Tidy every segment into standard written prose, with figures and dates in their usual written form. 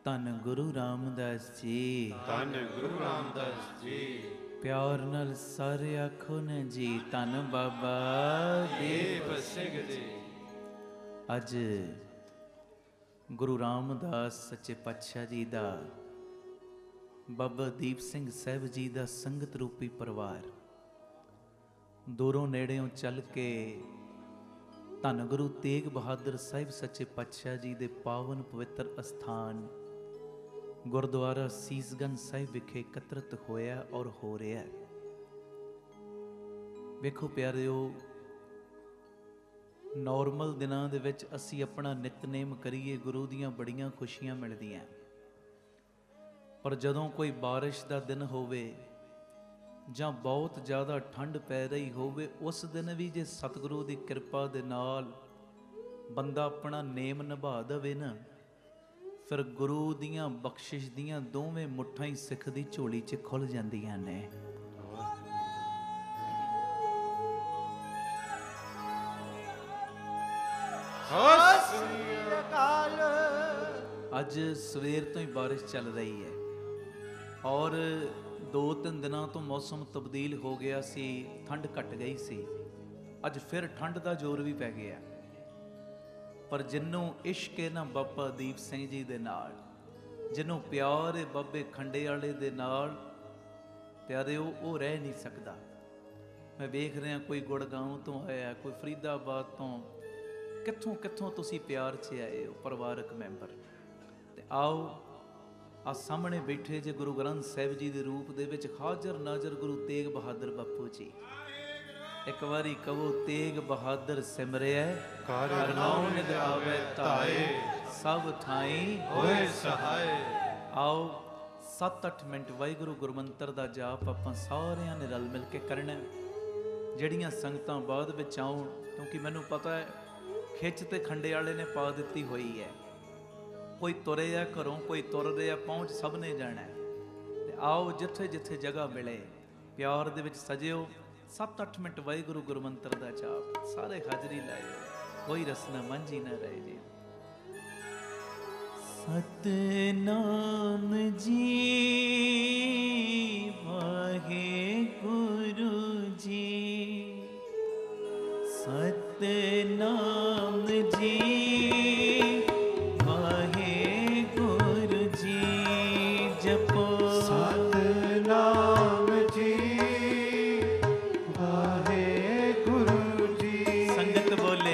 ਧੰਨ ਗੁਰੂ ਰਾਮਦਾਸ ਜੀ। ਧੰਨ ਗੁਰੂ ਰਾਮਦਾਸ ਜੀ। ਪਿਆਰ ਨਾਲ ਸਾਰੇ ਆਖੋ ਨੇ ਜੀ, ਧੰਨ ਬਾਬਾ ਦੀਪ ਸਿੰਘ ਜੀ। ਅੱਜ ਗੁਰੂ ਰਾਮਦਾਸ ਸੱਚੇ ਪਾਤਸ਼ਾਹ ਜੀ ਦਾ, ਬਾਬਾ ਦੀਪ ਸਿੰਘ ਸਾਹਿਬ ਜੀ ਦਾ ਸੰਗਤ ਰੂਪੀ ਪਰਿਵਾਰ ਦੂਰੋਂ ਨੇੜਿਓਂ ਚੱਲ ਕੇ ਧੰਨ ਗੁਰੂ ਤੇਗ ਬਹਾਦਰ ਸਾਹਿਬ ਸੱਚੇ ਪਾਤਸ਼ਾਹ ਜੀ ਦੇ ਪਾਵਨ ਪਵਿੱਤਰ ਅਸਥਾਨ ਗੁਰਦੁਆਰਾ ਸੀਸਗੰਜ ਸਾਹਿਬ ਵਿਖੇ ਇਕੱਤਰਿਤ ਹੋਇਆ ਔਰ ਹੋ ਰਿਹਾ। ਵੇਖੋ ਪਿਆਰਿਓ, ਨੋਰਮਲ ਦਿਨਾਂ ਦੇ ਵਿੱਚ ਅਸੀਂ ਆਪਣਾ ਨਿਤਨੇਮ ਕਰੀਏ, ਗੁਰੂ ਦੀਆਂ ਬੜੀਆਂ ਖੁਸ਼ੀਆਂ ਮਿਲਦੀਆਂ, ਪਰ ਜਦੋਂ ਕੋਈ ਬਾਰਿਸ਼ ਦਾ ਦਿਨ ਹੋਵੇ ਜਾਂ ਬਹੁਤ ਜ਼ਿਆਦਾ ਠੰਡ ਪੈ ਰਹੀ ਹੋਵੇ, ਉਸ ਦਿਨ ਵੀ ਜੇ ਸਤਿਗੁਰੂ ਦੀ ਕਿਰਪਾ ਦੇ ਨਾਲ ਬੰਦਾ ਆਪਣਾ ਨੇਮ ਨਿਭਾ ਦੇਵੇ ਨਾ, ਫਿਰ ਗੁਰੂ ਦੀਆਂ ਬਖਸ਼ਿਸ਼ ਦੀਆਂ ਦੋਵੇਂ ਮੁੱਠਾਂ ਹੀ ਸਿੱਖ ਦੀ ਝੋਲੀ 'ਚ ਖੁੱਲ ਜਾਂਦੀਆਂ ਨੇ। ਅੱਜ ਸਵੇਰ ਤੋਂ ਹੀ ਬਾਰਿਸ਼ ਚੱਲ ਰਹੀ ਹੈ ਔਰ 2-3 ਦਿਨਾਂ ਤੋਂ ਮੌਸਮ ਤਬਦੀਲ ਹੋ ਗਿਆ ਸੀ, ਠੰਡ ਘਟ ਗਈ ਸੀ। ਅੱਜ ਫਿਰ ਠੰਡ ਦਾ ਜ਼ੋਰ ਵੀ ਪੈ ਗਿਆ, ਪਰ ਜਿਹਨੂੰ ਇਸ਼ਕ ਹੈ ਨਾ ਬਾਬਾ ਦੀਪ ਸਿੰਘ ਜੀ ਦੇ ਨਾਲ, ਜਿਹਨੂੰ ਪਿਆਰ ਹੈ ਬਾਬੇ ਖੰਡੇ ਵਾਲੇ ਦੇ ਨਾਲ, ਪਿਆਰਿਓ ਉਹ ਰਹਿ ਨਹੀਂ ਸਕਦਾ। ਮੈਂ ਵੇਖ ਰਿਹਾ ਕੋਈ ਗੁੜਗਾਉਂ ਤੋਂ ਆਇਆ, ਕੋਈ ਫਰੀਦਾਬਾਦ ਤੋਂ, ਕਿੱਥੋਂ ਕਿੱਥੋਂ ਤੁਸੀਂ ਪਿਆਰ 'ਚ ਆਏ ਹੋ ਪਰਿਵਾਰਕ ਮੈਂਬਰ। ਤੇ ਆਓ ਆ ਸਾਹਮਣੇ ਬੈਠੇ ਜੇ ਗੁਰੂ ਗ੍ਰੰਥ ਸਾਹਿਬ ਜੀ ਦੇ ਰੂਪ ਦੇ ਵਿੱਚ ਹਾਜ਼ਰ ਨਾਜ਼ਰ ਗੁਰੂ ਤੇਗ ਬਹਾਦਰ ਬਾਪੂ ਜੀ। ਇੱਕ ਵਾਰੀ ਕਹੋ, ਤੇਗ ਬਹਾਦਰ ਸਿਮਰਿਆ ਕਰ ਨਾਉ ਨਿਦ ਆਵੇ ਧਾਏ, ਸਭ ਥਾਈ ਹੋਏ ਸਹਾਏ। ਆਓ 7-8 ਮਿੰਟ ਵਾਹਿਗੁਰੂ ਗੁਰਮੰਤਰ ਦਾ ਜਾਪ ਆਪਾਂ ਸਾਰਿਆਂ ਨੇ ਰਲ ਮਿਲ ਕੇ ਕਰਨਾ। ਜਿਹੜੀਆਂ ਸੰਗਤਾਂ ਬਾਅਦ ਵਿੱਚ ਆਉਣ, ਕਿਉਂਕਿ ਮੈਨੂੰ ਪਤਾ ਹੈ ਖਿੱਚ ਤੇ ਖੰਡੇ ਵਾਲੇ ਨੇ ਪਾ ਦਿੱਤੀ ਹੋਈ ਹੈ, ਕੋਈ ਤੁਰੇ ਆ ਘਰੋਂ, ਕੋਈ ਤੁਰ ਰਿਹਾ, ਪਹੁੰਚ ਸਭ ਨੇ ਜਾਣਾ। ਤੇ ਆਓ ਜਿੱਥੇ ਜਿੱਥੇ ਜਗ੍ਹਾ ਮਿਲੇ ਪਿਆਰ ਦੇ ਵਿੱਚ ਸਜਿਓ। 7-8 ਮਿੰਟ ਵਾਹਿਗੁਰੂ ਗੁਰਮੰਤਰ ਦਾ ਜਾਪ, ਸਾਰੇ ਹਾਜ਼ਰੀ ਲਾਇਓ, ਕੋਈ ਰਸਨਾ ਮਾਂਝੀ ਨਾ ਰਹੇ ਜੀ। ਸਤਨਾਮ ਜੀ ਵਾਹਿਗੁਰੂ ਜੀ, ਸਤਨਾਮ ਜੀ ਵਾਹਿਗੁਰੂ ਜੀ, ਜਪੋ ਸਤਨਾਮ ਜੀ ਵਾਹਿਗੁਰੂ ਜੀ। ਸੰਗਤ ਬੋਲੇ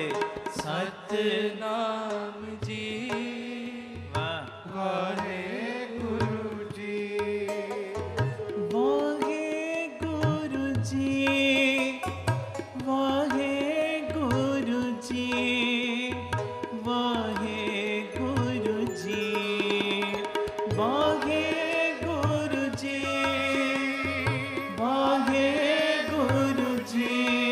ਸਤਨਾਮ ਜੀ ਵਾਹਿਗੁਰੂ ਜੀ। ਵਾਹਿਗੁਰੂ ਜੀ, ਵਾਹਿਗੁਰੂ ਜੀ, ਵਾਹਿਗੁਰੂ ਜੀ, ਵਾਹਿਗੁਰੂ ਜੀ, ਵਾਹਿਗੁਰੂ ਜੀ,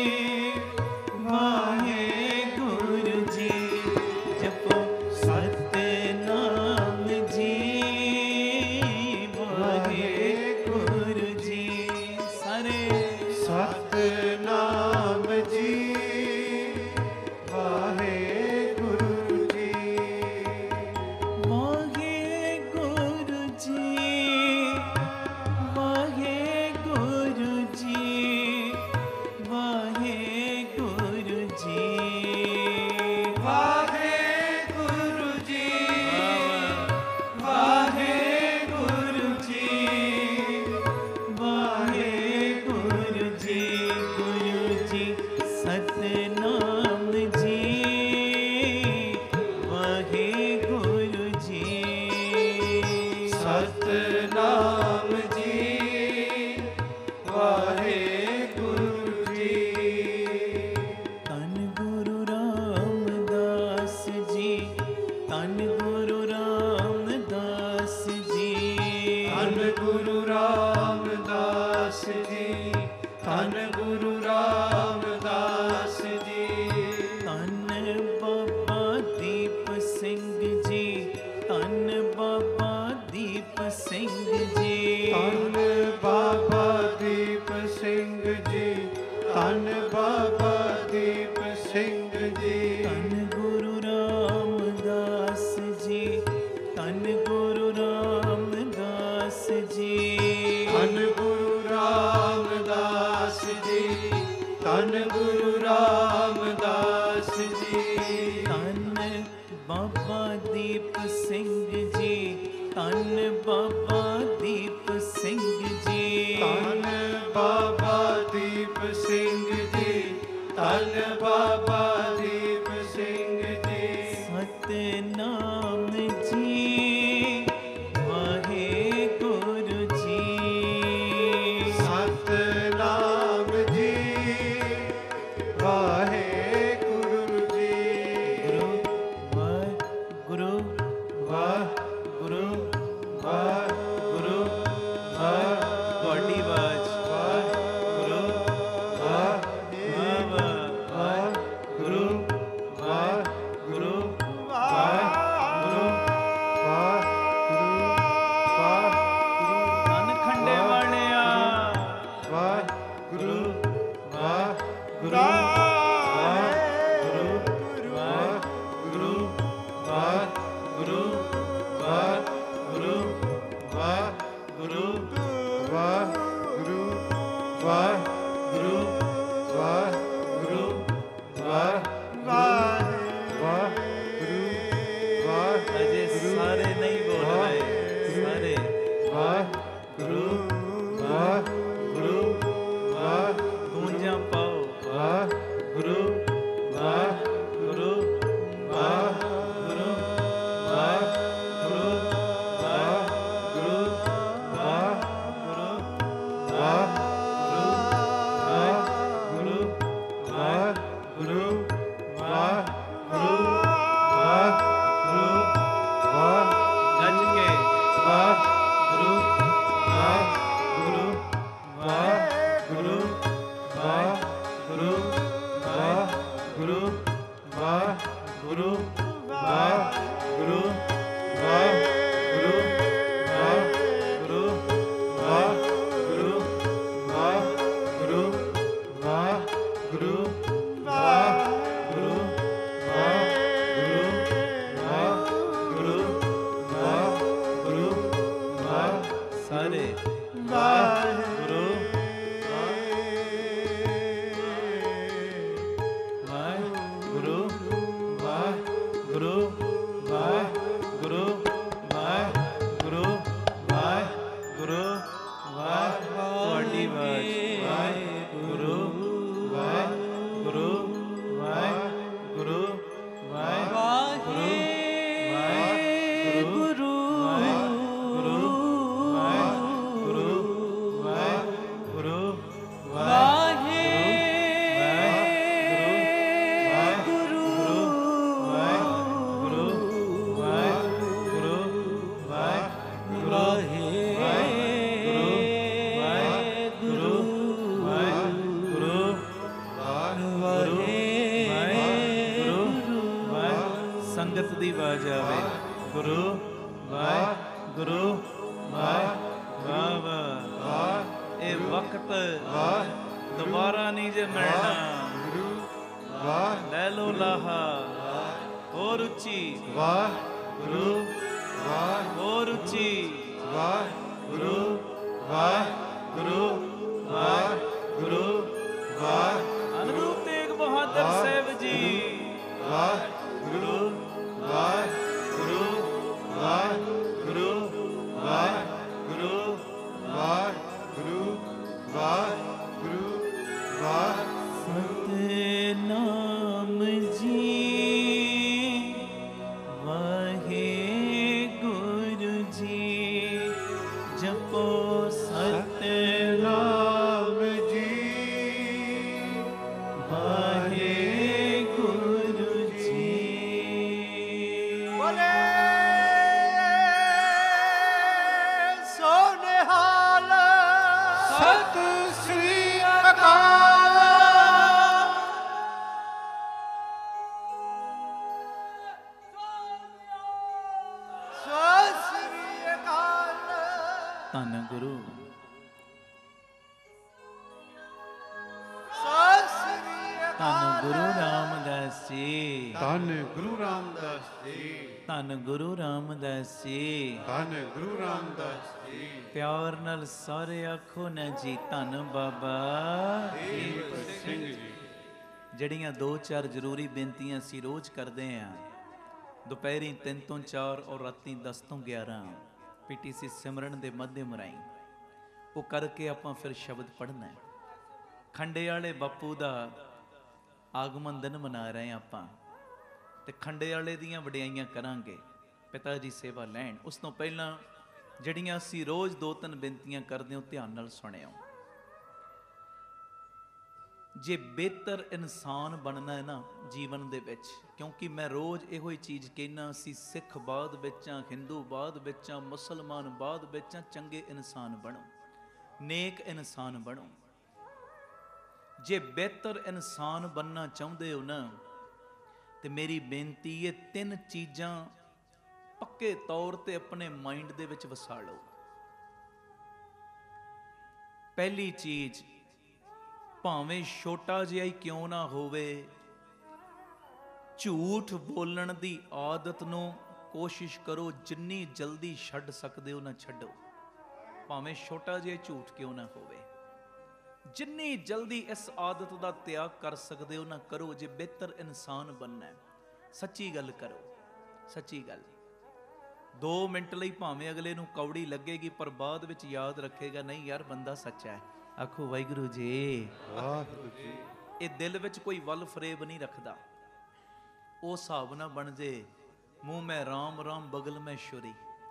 ਵਾਹਿਗੁਰੂ ਜੀ। ਜਪੋ ਸਤਨਾਮ ਜੀ ਵਾਹਿਗੁਰੂ ਜੀ। ਸਾਰੇ ਸਤਨਾਮ ਜੀ ਵਾਹਿਗੁਰੂ ਜੀ। ਵਾਹਿਗੁਰੂ ਜੀ, ਵਾਹਿਗੁਰੂ ਜੀ, ਵਾਹਿਗੁਰੂ ਜੀ, ਵਾਹਿਗੁਰੂ ਜੀ ਵਾਹਿਗੁਰੂ ਜੀ। ਵਾਹਿਗੁਰੂ ਜੀ, ਗੁਰੂ ਜੀ। ਸਤਨਾਮ ਜੀ ਵਾਹਿਗੁਰੂ ਜੀ, ਸਤਨਾਮ ਜੀ ਵਾਹਿਗੁਰੂ ਜੀ। ਧੰਨ ਗੁਰੂ ਰਾਮਦਾਸ ਜੀ, ਧੰਨ ਗੁਰੂ ਰਾਮਦਾਸ ਜੀ, ਧੰਨ ਗੁਰੂ ਰਾਮਦਾਸ ਜੀ, ਧੰਨ ਗੁਰੂ ਰਾਮਦਾਸ ਜੀ। ਧੰਨ ਬਾਬਾ ਦੀਪ ਸਿੰਘ ਜੀ, ਧੰਨ ਬਾਬਾ ਦੀਪ ਸਿੰਘ ਜੀ, ਧੰਨ ਬਾਬਾ ਦੀਪ ਸਿੰਘ ਜੀ, ਧੰਨ ਬਾਬਾ ਦੀਪ ਸਿੰਘ ਜੀ। ਧੰਨ ਗੁਰੂ ਰਾਮਦਾਸ ਜੀ, ਧੰਨ ਗੁਰੂ गुरु रामदास जी। धन गुरु रामदास जी, धन गुरु रामदास जी। धन बाबा दीप सिंह जी, धन बाबा दीप सिंह जी। धन बाबा दीप सिंह जी, धन बाबा दीप सिंह जी। सतनाम जी वाहे गुरु जी। सतनाम जी वाहे गुरु जी। गुरु गुरु गुरु ਤੁਹਾਡੀ ਆਵਾਜ਼ ਗੁਰੂ ਗੁਰੂ ਗੁਰੂ ਧੰਨ ਖੰਡੇ ਵਾਲਿਆ ਗੁਰੂ ਗੁਰੂ ਅਜੇ ਸਾਰੇ ਨਹੀਂ ਬੋਲ ਰਹੇ ਸਾਰੇ ਗੁਰੂ ਗੁਰੂ ਗੂੰਜਾਂ ਪਾਓ ਗੁਰੂ ਗੁਰੂ ਗੱਜ ਕੇ ਗੁਰੂ ਗੁਰੂ ਗੁਰੂ ਗੁਰੂ ਗੁਰੂ ਗੁਰੂ ਗੁਰੂ ਸਾਰੇ ਵਾਹਿਗੁਰੂ ਵਾਹਿਗੁਰੂ ਵਾਹਿਗੁਰੂ ਵਾਹਿਗੁਰੂ ਵਾਹਿਗੁਰੂ ਵਾਹਿਗੁਰੂ ਤੁਹਾਡੀ ਆਵਾਜ਼ ਵਾਹਿਗੁਰੂ ਵਾਹਿਗੁਰੂ ਵਾਹਿਗੁਰੂ ਵਾਹਿਗੁਰੂ ਸੰਗਤ ਦੀ ਆਵਾਜ਼ ਆਵੇ ਗੁਰੂ ਵਾਹਿਗੁਰੂ ਵਾਹ ਇਹ ਵਕਤ ਦੁਬਾਰਾ ਨਹੀਂ ਜੇ ਮਿਲਣਾ ਲੈ ਲੋ ਲਾਹਾ ਹੋਰ ਉੱਚੀ ਵਾਹਿਗੁਰੂ ਹੋਰ ਉੱਚੀ ਵਾਹਿਗੁਰੂ ਵਾਹਿਗੁਰੂ ਵਾਹਿਗੁਰੂ ਧੰਨ ਗੁਰੂ ਤੇਗ ਬਹਾਦਰ ਸਾਹਿਬ ਜੀ ਵਾਹਿਗੁਰੂ ਵਾਹਿਗੁਰੂ ਵਾਹਿਗੁਰੂ ਵਾਹਿਗੁਰੂ ਵਾਹਿਗੁਰੂ ਵਾਹਿਗੁਰੂ ਸਤਨਾਮ ਜੀ ਵਾਹਿਗੁਰੂ ਜੀ ਜਪੋ ਸਤਨਾਮ ਜੀ ਵਾਹਿਗੁਰੂ ਜੀ। ਬੋਲੇ ਸੋ ਨਿਹਾਲ ਸਤਿ ਸ੍ਰੀ ਅਕਾਲ। ਸਤਿ ਸ੍ਰੀ ਅਕਾਲ। ਧੰਨ ਗੁਰੂ ਸਤਿ ਸ੍ਰੀ ਧੰਨ ਅਕਾਲ ਗੁਰੂ ਰਾਮਦਾਸ ਜੀ, ਧੰਨ ਗੁਰੂ ਰਾਮਦਾਸ ਜੀ ਧੰਨ ਗੁਰੂ ਰਾਮਦਾਸ ਜੀ। ਧੰਨ ਗੁਰੂ ਰਾਮਦਾਸ ਜੀ ਪਿਆਰ ਨਾਲ ਸਾਰੇ ਆਖੋ ਨਾ ਜੀ ਧੰਨ ਬਾਬਾ ਦੀਪ ਸਿੰਘ ਜੀ। ਜਿਹੜੀਆਂ 2-4 ਜ਼ਰੂਰੀ ਬੇਨਤੀਆਂ ਅਸੀਂ ਰੋਜ਼ ਕਰਦੇ ਆਂ, ਦੁਪਹਿਰੀ 3 ਤੋਂ 4 ਔਰ ਰਾਤੀ 10 ਤੋਂ 11 ਪੀਟੀਸੀ ਸਿਮਰਨ ਦੇ ਮਾਧਿਅਮ ਰਾਹੀਂ ਉਹ ਕਰਕੇ ਆਪਾਂ ਫਿਰ ਸ਼ਬਦ ਪੜ੍ਹਨਾ ਹੈ। ਖੰਡੇ ਵਾਲੇ ਬਾਪੂ ਦਾ ਆਗਮਨ ਦਿਨ ਮਨਾ ਰਹੇ ਹਾਂ ਆਪਾਂ, ਤੇ ਖੰਡੇ ਵਾਲੇ ਦੀਆਂ ਵਡਿਆਈਆਂ ਕਰਾਂਗੇ, ਪਿਤਾ ਜੀ ਸੇਵਾ ਲੈਣ। ਉਸ ਤੋਂ ਪਹਿਲਾਂ ਜਿਹੜੀਆਂ ਅਸੀਂ ਰੋਜ਼ 2-3 ਬੇਨਤੀਆਂ ਕਰਦੇ ਹਾਂ ਧਿਆਨ ਨਾਲ ਸੁਣਿਓ। ਜੇ ਬਿਹਤਰ ਇਨਸਾਨ ਬਣਨਾ ਹੈ ਨਾ ਜੀਵਨ ਦੇ ਵਿੱਚ, ਕਿਉਂਕਿ ਮੈਂ ਰੋਜ਼ ਇਹੋ ਹੀ ਚੀਜ਼ ਕਹਿਣਾ, ਅਸੀਂ ਸਿੱਖ ਬਾਅਦ ਵਿੱਚ ਆ, ਹਿੰਦੂ ਬਾਅਦ ਵਿੱਚ ਆ, ਮੁਸਲਮਾਨ ਬਾਅਦ ਵਿੱਚ ਆ, ਚੰਗੇ ਇਨਸਾਨ ਬਣੋ, ਨੇਕ ਇਨਸਾਨ ਬਣੋ। ਜੇ ਬਿਹਤਰ ਇਨਸਾਨ ਬਣਨਾ ਚਾਹੁੰਦੇ ਹੋ ਨਾ, ਤੇ ਮੇਰੀ ਬੇਨਤੀ ਇਹ 3 ਚੀਜ਼ਾਂ ਪੱਕੇ ਤੌਰ ਤੇ ਆਪਣੇ ਮਾਈਂਡ ਦੇ ਵਿੱਚ ਵਸਾ ਲਓ। ਪਹਿਲੀ ਚੀਜ਼, ਭਾਵੇਂ ਛੋਟਾ ਜਿਹਾ ਹੀ ਕਿਉਂ ਨਾ ਹੋਵੇ, ਝੂਠ ਬੋਲਣ ਦੀ ਆਦਤ ਨੂੰ ਕੋਸ਼ਿਸ਼ ਕਰੋ ਜਿੰਨੀ ਜਲਦੀ ਛੱਡ ਸਕਦੇ ਹੋ ਨਾ ਛੱਡੋ। ਭਾਵੇਂ ਛੋਟਾ ਜਿਹਾ ਝੂਠ ਕਿਉਂ ਨਾ ਹੋਵੇ, ਜਿੰਨੀ ਜਲਦੀ ਇਸ ਆਦਤ ਦਾ ਤਿਆਗ ਕਰ ਸਕਦੇ ਹੋ ਨਾ ਕਰੋ। ਜੇ ਬਿਹਤਰ ਇਨਸਾਨ ਬਣਨਾ ਹੈ, ਸੱਚੀ ਗੱਲ ਕਰੋ, ਸੱਚੀ ਗੱਲ। 2 ਮਿੰਟ ਲਈ ਭਾਵੇਂ ਅਗਲੇ ਨੂੰ ਕੌੜੀ ਲੱਗੇਗੀ, ਪਰ ਬਾਅਦ ਵਿੱਚ ਯਾਦ ਰੱਖੇਗਾ, ਨਹੀਂ ਯਾਰ ਬੰਦਾ ਸੱਚਾ ਹੈ। ਆਖੋ ਵਾਹਿਗੁਰੂ ਜੀ। ਵਾਹਿਗੁਰੂ ਜੀ। ਇਹ ਦਿਲ ਵਿੱਚ ਕੋਈ ਵੱਲ ਫਰੇਬ ਨਹੀਂ ਰੱਖਦਾ, ਉਹ ਹਿਸਾਬ ਨਾ ਬਣ ਜੇ ਮੂੰਹ ਮੈਂ ਰਾਮ ਰਾਮ ਬਗਲ ਮੈਂ ਛੁਰੀ।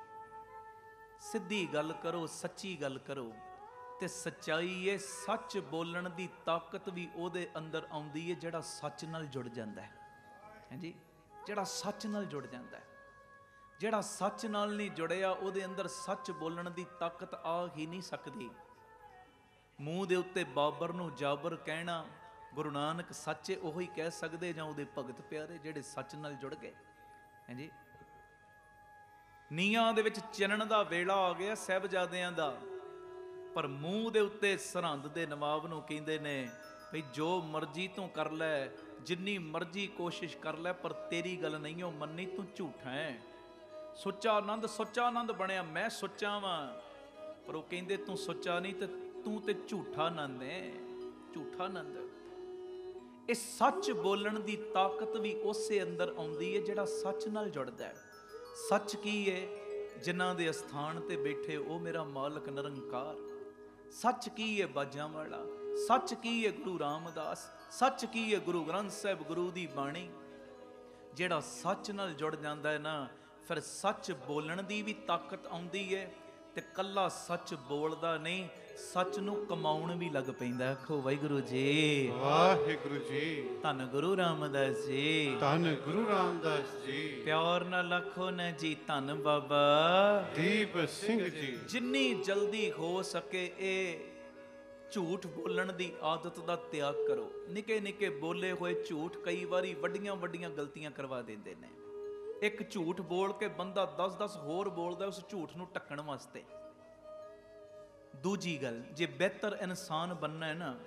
ਸਿੱਧੀ ਗੱਲ ਕਰੋ, ਸੱਚੀ ਗੱਲ ਕਰੋ। ਤੇ ਸੱਚਾਈ ਹੈ, ਸੱਚ ਬੋਲਣ ਦੀ ਤਾਕਤ ਵੀ ਉਹਦੇ ਅੰਦਰ ਆਉਂਦੀ ਹੈ ਜਿਹੜਾ ਸੱਚ ਨਾਲ ਜੁੜ ਜਾਂਦਾ ਹੈ। ਹਾਂਜੀ, ਜਿਹੜਾ ਸੱਚ ਨਾਲ ਜੁੜ ਜਾਂਦਾ ਹੈ। ਜਿਹੜਾ ਸੱਚ ਨਾਲ ਨਹੀਂ ਜੁੜਿਆ, ਉਹਦੇ ਅੰਦਰ ਸੱਚ ਬੋਲਣ ਦੀ ਤਾਕਤ ਆ ਹੀ ਨਹੀਂ ਸਕਦੀ। ਮੂੰਹ ਦੇ ਉੱਤੇ ਬਾਬਰ ਨੂੰ ਜਾਬਰ ਕਹਿਣਾ, ਗੁਰੂ ਨਾਨਕ ਸੱਚੇ ਉਹੀ ਹੀ ਕਹਿ ਸਕਦੇ, ਜਾਂ ਉਹਦੇ ਭਗਤ ਪਿਆਰੇ ਜਿਹੜੇ ਸੱਚ ਨਾਲ ਜੁੜ ਗਏ। ਹਾਂਜੀ, ਨੀਹਾਂ ਦੇ ਵਿੱਚ ਚਿਣਨ ਦਾ ਵੇਲਾ ਆ ਗਿਆ ਸਾਹਿਬਜ਼ਾਦਿਆਂ ਦਾ, ਪਰ ਮੂੰਹ ਦੇ ਉੱਤੇ ਸਰਹੰਦ ਦੇ ਨਵਾਬ ਨੂੰ ਕਹਿੰਦੇ ਨੇ ਭਈ ਜੋ ਮਰਜ਼ੀ ਤੂੰ ਕਰ ਲੈ, ਜਿੰਨੀ ਮਰਜ਼ੀ ਕੋਸ਼ਿਸ਼ ਕਰ ਲੈ, ਪਰ ਤੇਰੀ ਗੱਲ ਨਹੀਂ ਉਹ ਮੰਨੀ, ਤੂੰ ਝੂਠਾ ਹੈ। ਸੁੱਚਾ ਆਨੰਦ ਬਣਿਆ, ਮੈਂ ਸੁੱਚਾ ਵਾਂ, ਪਰ ਉਹ ਕਹਿੰਦੇ ਤੂੰ ਸੁੱਚਾ ਨਹੀਂ, ਤੇ ਤੂੰ ਤੇ ਝੂਠਾ ਆਨੰਦ ਹੈ, ਝੂਠਾ ਆਨੰਦ। ਇਹ ਸੱਚ ਬੋਲਣ ਦੀ ਤਾਕਤ ਵੀ ਉਸੇ ਅੰਦਰ ਆਉਂਦੀ ਹੈ ਜਿਹੜਾ ਸੱਚ ਨਾਲ ਜੁੜਦਾ ਹੈ। ਸੱਚ ਕੀ ਹੈ? ਜਿਨ੍ਹਾਂ ਦੇ ਅਸਥਾਨ ਤੇ ਬੈਠੇ ਉਹ ਮੇਰਾ ਮਾਲਕ ਨਿਰੰਕਾਰ। ਸੱਚ ਕੀ ਹੈ? ਬਾਜਾਂ ਵਾਲਾ। ਸੱਚ ਕੀ ਹੈ? ਗੁਰੂ ਰਾਮਦਾਸ। ਸੱਚ ਕੀ ਹੈ? ਗੁਰੂ ਗ੍ਰੰਥ ਸਾਹਿਬ, ਗੁਰੂ ਦੀ ਬਾਣੀ। ਜਿਹੜਾ ਸੱਚ ਨਾਲ ਜੁੜ ਜਾਂਦਾ ਹੈ ਨਾ, ਫਿਰ ਸੱਚ ਬੋਲਣ ਦੀ ਵੀ ਤਾਕਤ ਆਉਂਦੀ ਹੈ, ਤੇ ਕੱਲਾ ਸੱਚ ਬੋਲਦਾ ਨਹੀਂ, ਸੱਚ ਨੂੰ ਕਮਾਉਣ ਵੀ ਲੱਗ ਪੈਂਦਾ। ਆਖੋ ਵਾਹਿਗੁਰੂ ਜੀ। ਵਾਹਿਗੁਰੂ ਜੀ। ਧੰਨ ਗੁਰੂ ਰਾਮਦਾਸ ਜੀ। ਧੰਨ ਗੁਰੂ ਰਾਮਦਾਸ ਜੀ। ਪਿਆਰ ਨਾਲ ਆਖੋ ਨਾ ਜੀ ਧੰਨ ਬਾਬਾ ਦੀਪ ਸਿੰਘ ਜੀ। ਜਿੰਨੀ ਜਲਦੀ ਹੋ ਸਕੇ ਇਹ ਝੂਠ ਬੋਲਣ ਦੀ ਆਦਤ ਦਾ ਤਿਆਗ ਕਰੋ। ਨਿੱਕੇ ਨਿੱਕੇ ਬੋਲੇ ਹੋਏ ਝੂਠ ਕਈ ਵਾਰੀ ਵੱਡੀਆਂ ਵੱਡੀਆਂ ਗਲਤੀਆਂ ਕਰਵਾ ਦਿੰਦੇ ਨੇ। ਇੱਕ ਝੂਠ ਬੋਲ ਕੇ ਬੰਦਾ 10-10 ਹੋਰ ਬੋਲਦਾ ਉਸ ਝੂਠ ਨੂੰ ਢੱਕਣ ਵਾਸਤੇ। ਦੂਜੀ ਗੱਲ, ਜੇ ਬਿਹਤਰ ਇਨਸਾਨ ਬਣਨਾ ਹੈ ਨਾ,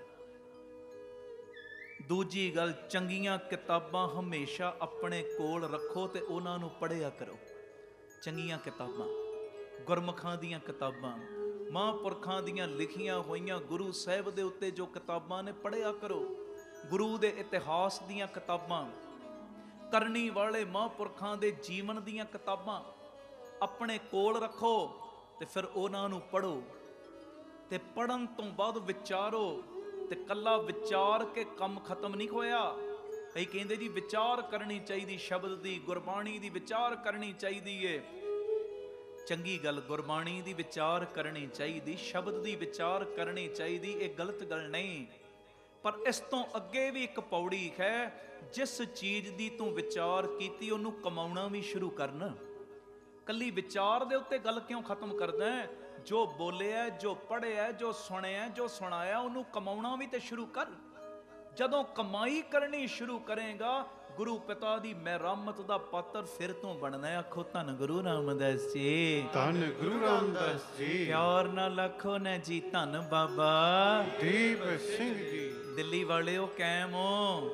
ਦੂਜੀ ਗੱਲ, ਚੰਗੀਆਂ ਕਿਤਾਬਾਂ ਹਮੇਸ਼ਾ ਆਪਣੇ ਕੋਲ ਰੱਖੋ ਤੇ ਉਹਨਾਂ ਨੂੰ ਪੜ੍ਹਿਆ ਕਰੋ। ਚੰਗੀਆਂ ਕਿਤਾਬਾਂ, ਗੁਰਮੁਖਾਂ ਦੀਆਂ ਕਿਤਾਬਾਂ, ਮਹਾਂਪੁਰਖਾਂ ਦੀਆਂ ਲਿਖੀਆਂ ਹੋਈਆਂ ਗੁਰੂ ਸਾਹਿਬ ਦੇ ਉੱਤੇ ਜੋ ਕਿਤਾਬਾਂ ਨੇ, ਪੜ੍ਹਿਆ ਕਰੋ। ਗੁਰੂ ਦੇ ਇਤਿਹਾਸ ਦੀਆਂ ਕਿਤਾਬਾਂ, ਕਰਨੀ ਵਾਲੇ ਮਹਾਂਪੁਰਖਾਂ ਦੇ ਜੀਵਨ ਦੀਆਂ ਕਿਤਾਬਾਂ ਆਪਣੇ ਕੋਲ ਰੱਖੋ ਤੇ ਫਿਰ ਉਹਨਾਂ ਨੂੰ ਪੜ੍ਹੋ। ਤੇ ਪੜ੍ਹਨ ਤੋਂ ਬਾਅਦ ਵਿਚਾਰੋ। ਤੇ ਕੱਲਾ ਵਿਚਾਰ ਕੇ ਕੰਮ ਖਤਮ ਨਹੀਂ ਹੋਇਆ। ਕਈ ਕਹਿੰਦੇ ਜੀ ਵਿਚਾਰ ਕਰਨੀ ਚਾਹੀਦੀ, ਸ਼ਬਦ ਦੀ, ਗੁਰਬਾਣੀ ਦੀ ਵਿਚਾਰ ਕਰਨੀ ਚਾਹੀਦੀ ਏ। ਚੰਗੀ ਗੱਲ, ਗੁਰਬਾਣੀ ਦੀ ਵਿਚਾਰ ਕਰਨੀ ਚਾਹੀਦੀ, ਸ਼ਬਦ ਦੀ ਵਿਚਾਰ ਕਰਨੀ ਚਾਹੀਦੀ, ਇਹ ਗਲਤ ਗੱਲ ਨਹੀਂ। ਪਰ ਇਸ ਤੋਂ ਅੱਗੇ ਵੀ ਇੱਕ ਪੌੜੀ ਹੈ, ਜਿਸ ਚੀਜ਼ ਦੀ ਤੂੰ ਵਿਚਾਰ ਕੀਤੀ ਉਹਨੂੰ ਕਮਾਉਣਾ ਵੀ ਸ਼ੁਰੂ ਕਰਨਾ। ਕੱਲੀ ਵਿਚਾਰ ਦੇ ਉੱਤੇ ਗੱਲ ਕਿਉਂ ਖਤਮ ਕਰਦਾ ਹੈ? ਜੋ ਬੋਲਿਆ, ਜੋ ਪੜ੍ਹਿਆ, ਜੋ ਸੁਣਿਆ, ਜੋ ਸੁਣਾਇਆ, ਉਹਨੂੰ ਕਮਾਉਣਾ ਵੀ ਤੇ ਸ਼ੁਰੂ ਕਰ। ਜਦੋਂ ਕਮਾਈ ਕਰਨੀ ਸ਼ੁਰੂ ਕਰੇਗਾ, ਗੁਰੂ ਪਿਤਾ ਦੀ ਮਿਹਰਮਤ ਦਾ ਪਾਤਰ ਫਿਰ ਤੋਂ ਬਣਨਾ ਹੈ। ਆਖੋ ਧੰਨ ਗੁਰੂ ਰਾਮਦਾਸ ਜੀ, ਧੰਨ ਗੁਰੂ ਰਾਮਦਾਸ ਜੀ। ਪਿਆਰ ਨਾਲ ਆਖੋ ਨਾ ਜੀ ਧੰਨ ਬਾਬਾ ਦੀਪ ਸਿੰਘ ਜੀ। ਦਿੱਲੀ ਵਾਲਿਓ ਕਾਇਮ ਹੋ।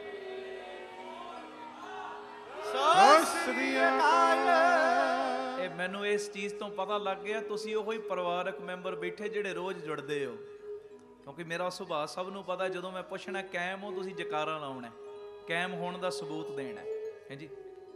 ਸਤਿ ਸ੍ਰੀ ਅਕਾਲ। ਇਹ ਮੈਨੂੰ ਇਸ ਚੀਜ਼ ਤੋਂ ਪਤਾ ਲੱਗ ਗਿਆ ਤੁਸੀਂ ਉਹੀ ਪਰਿਵਾਰਕ ਮੈਂਬਰ ਬੈਠੇ ਜਿਹੜੇ ਰੋਜ਼ ਜੁੜਦੇ ਹੋ, ਕਿਉਂਕਿ ਮੇਰਾ ਸੁਭਾਅ ਸਭ ਨੂੰ ਪਤਾ, ਜਦੋਂ ਮੈਂ ਪੁੱਛਣਾ ਕਾਇਮ ਹੋ ਤੁਸੀਂ ਜਕਾਰਾ ਲਾਉਣਾ, ਕਾਇਮ ਹੋਣ ਦਾ ਸਬੂਤ ਦੇਣਾ ਹੈ ਜੀ।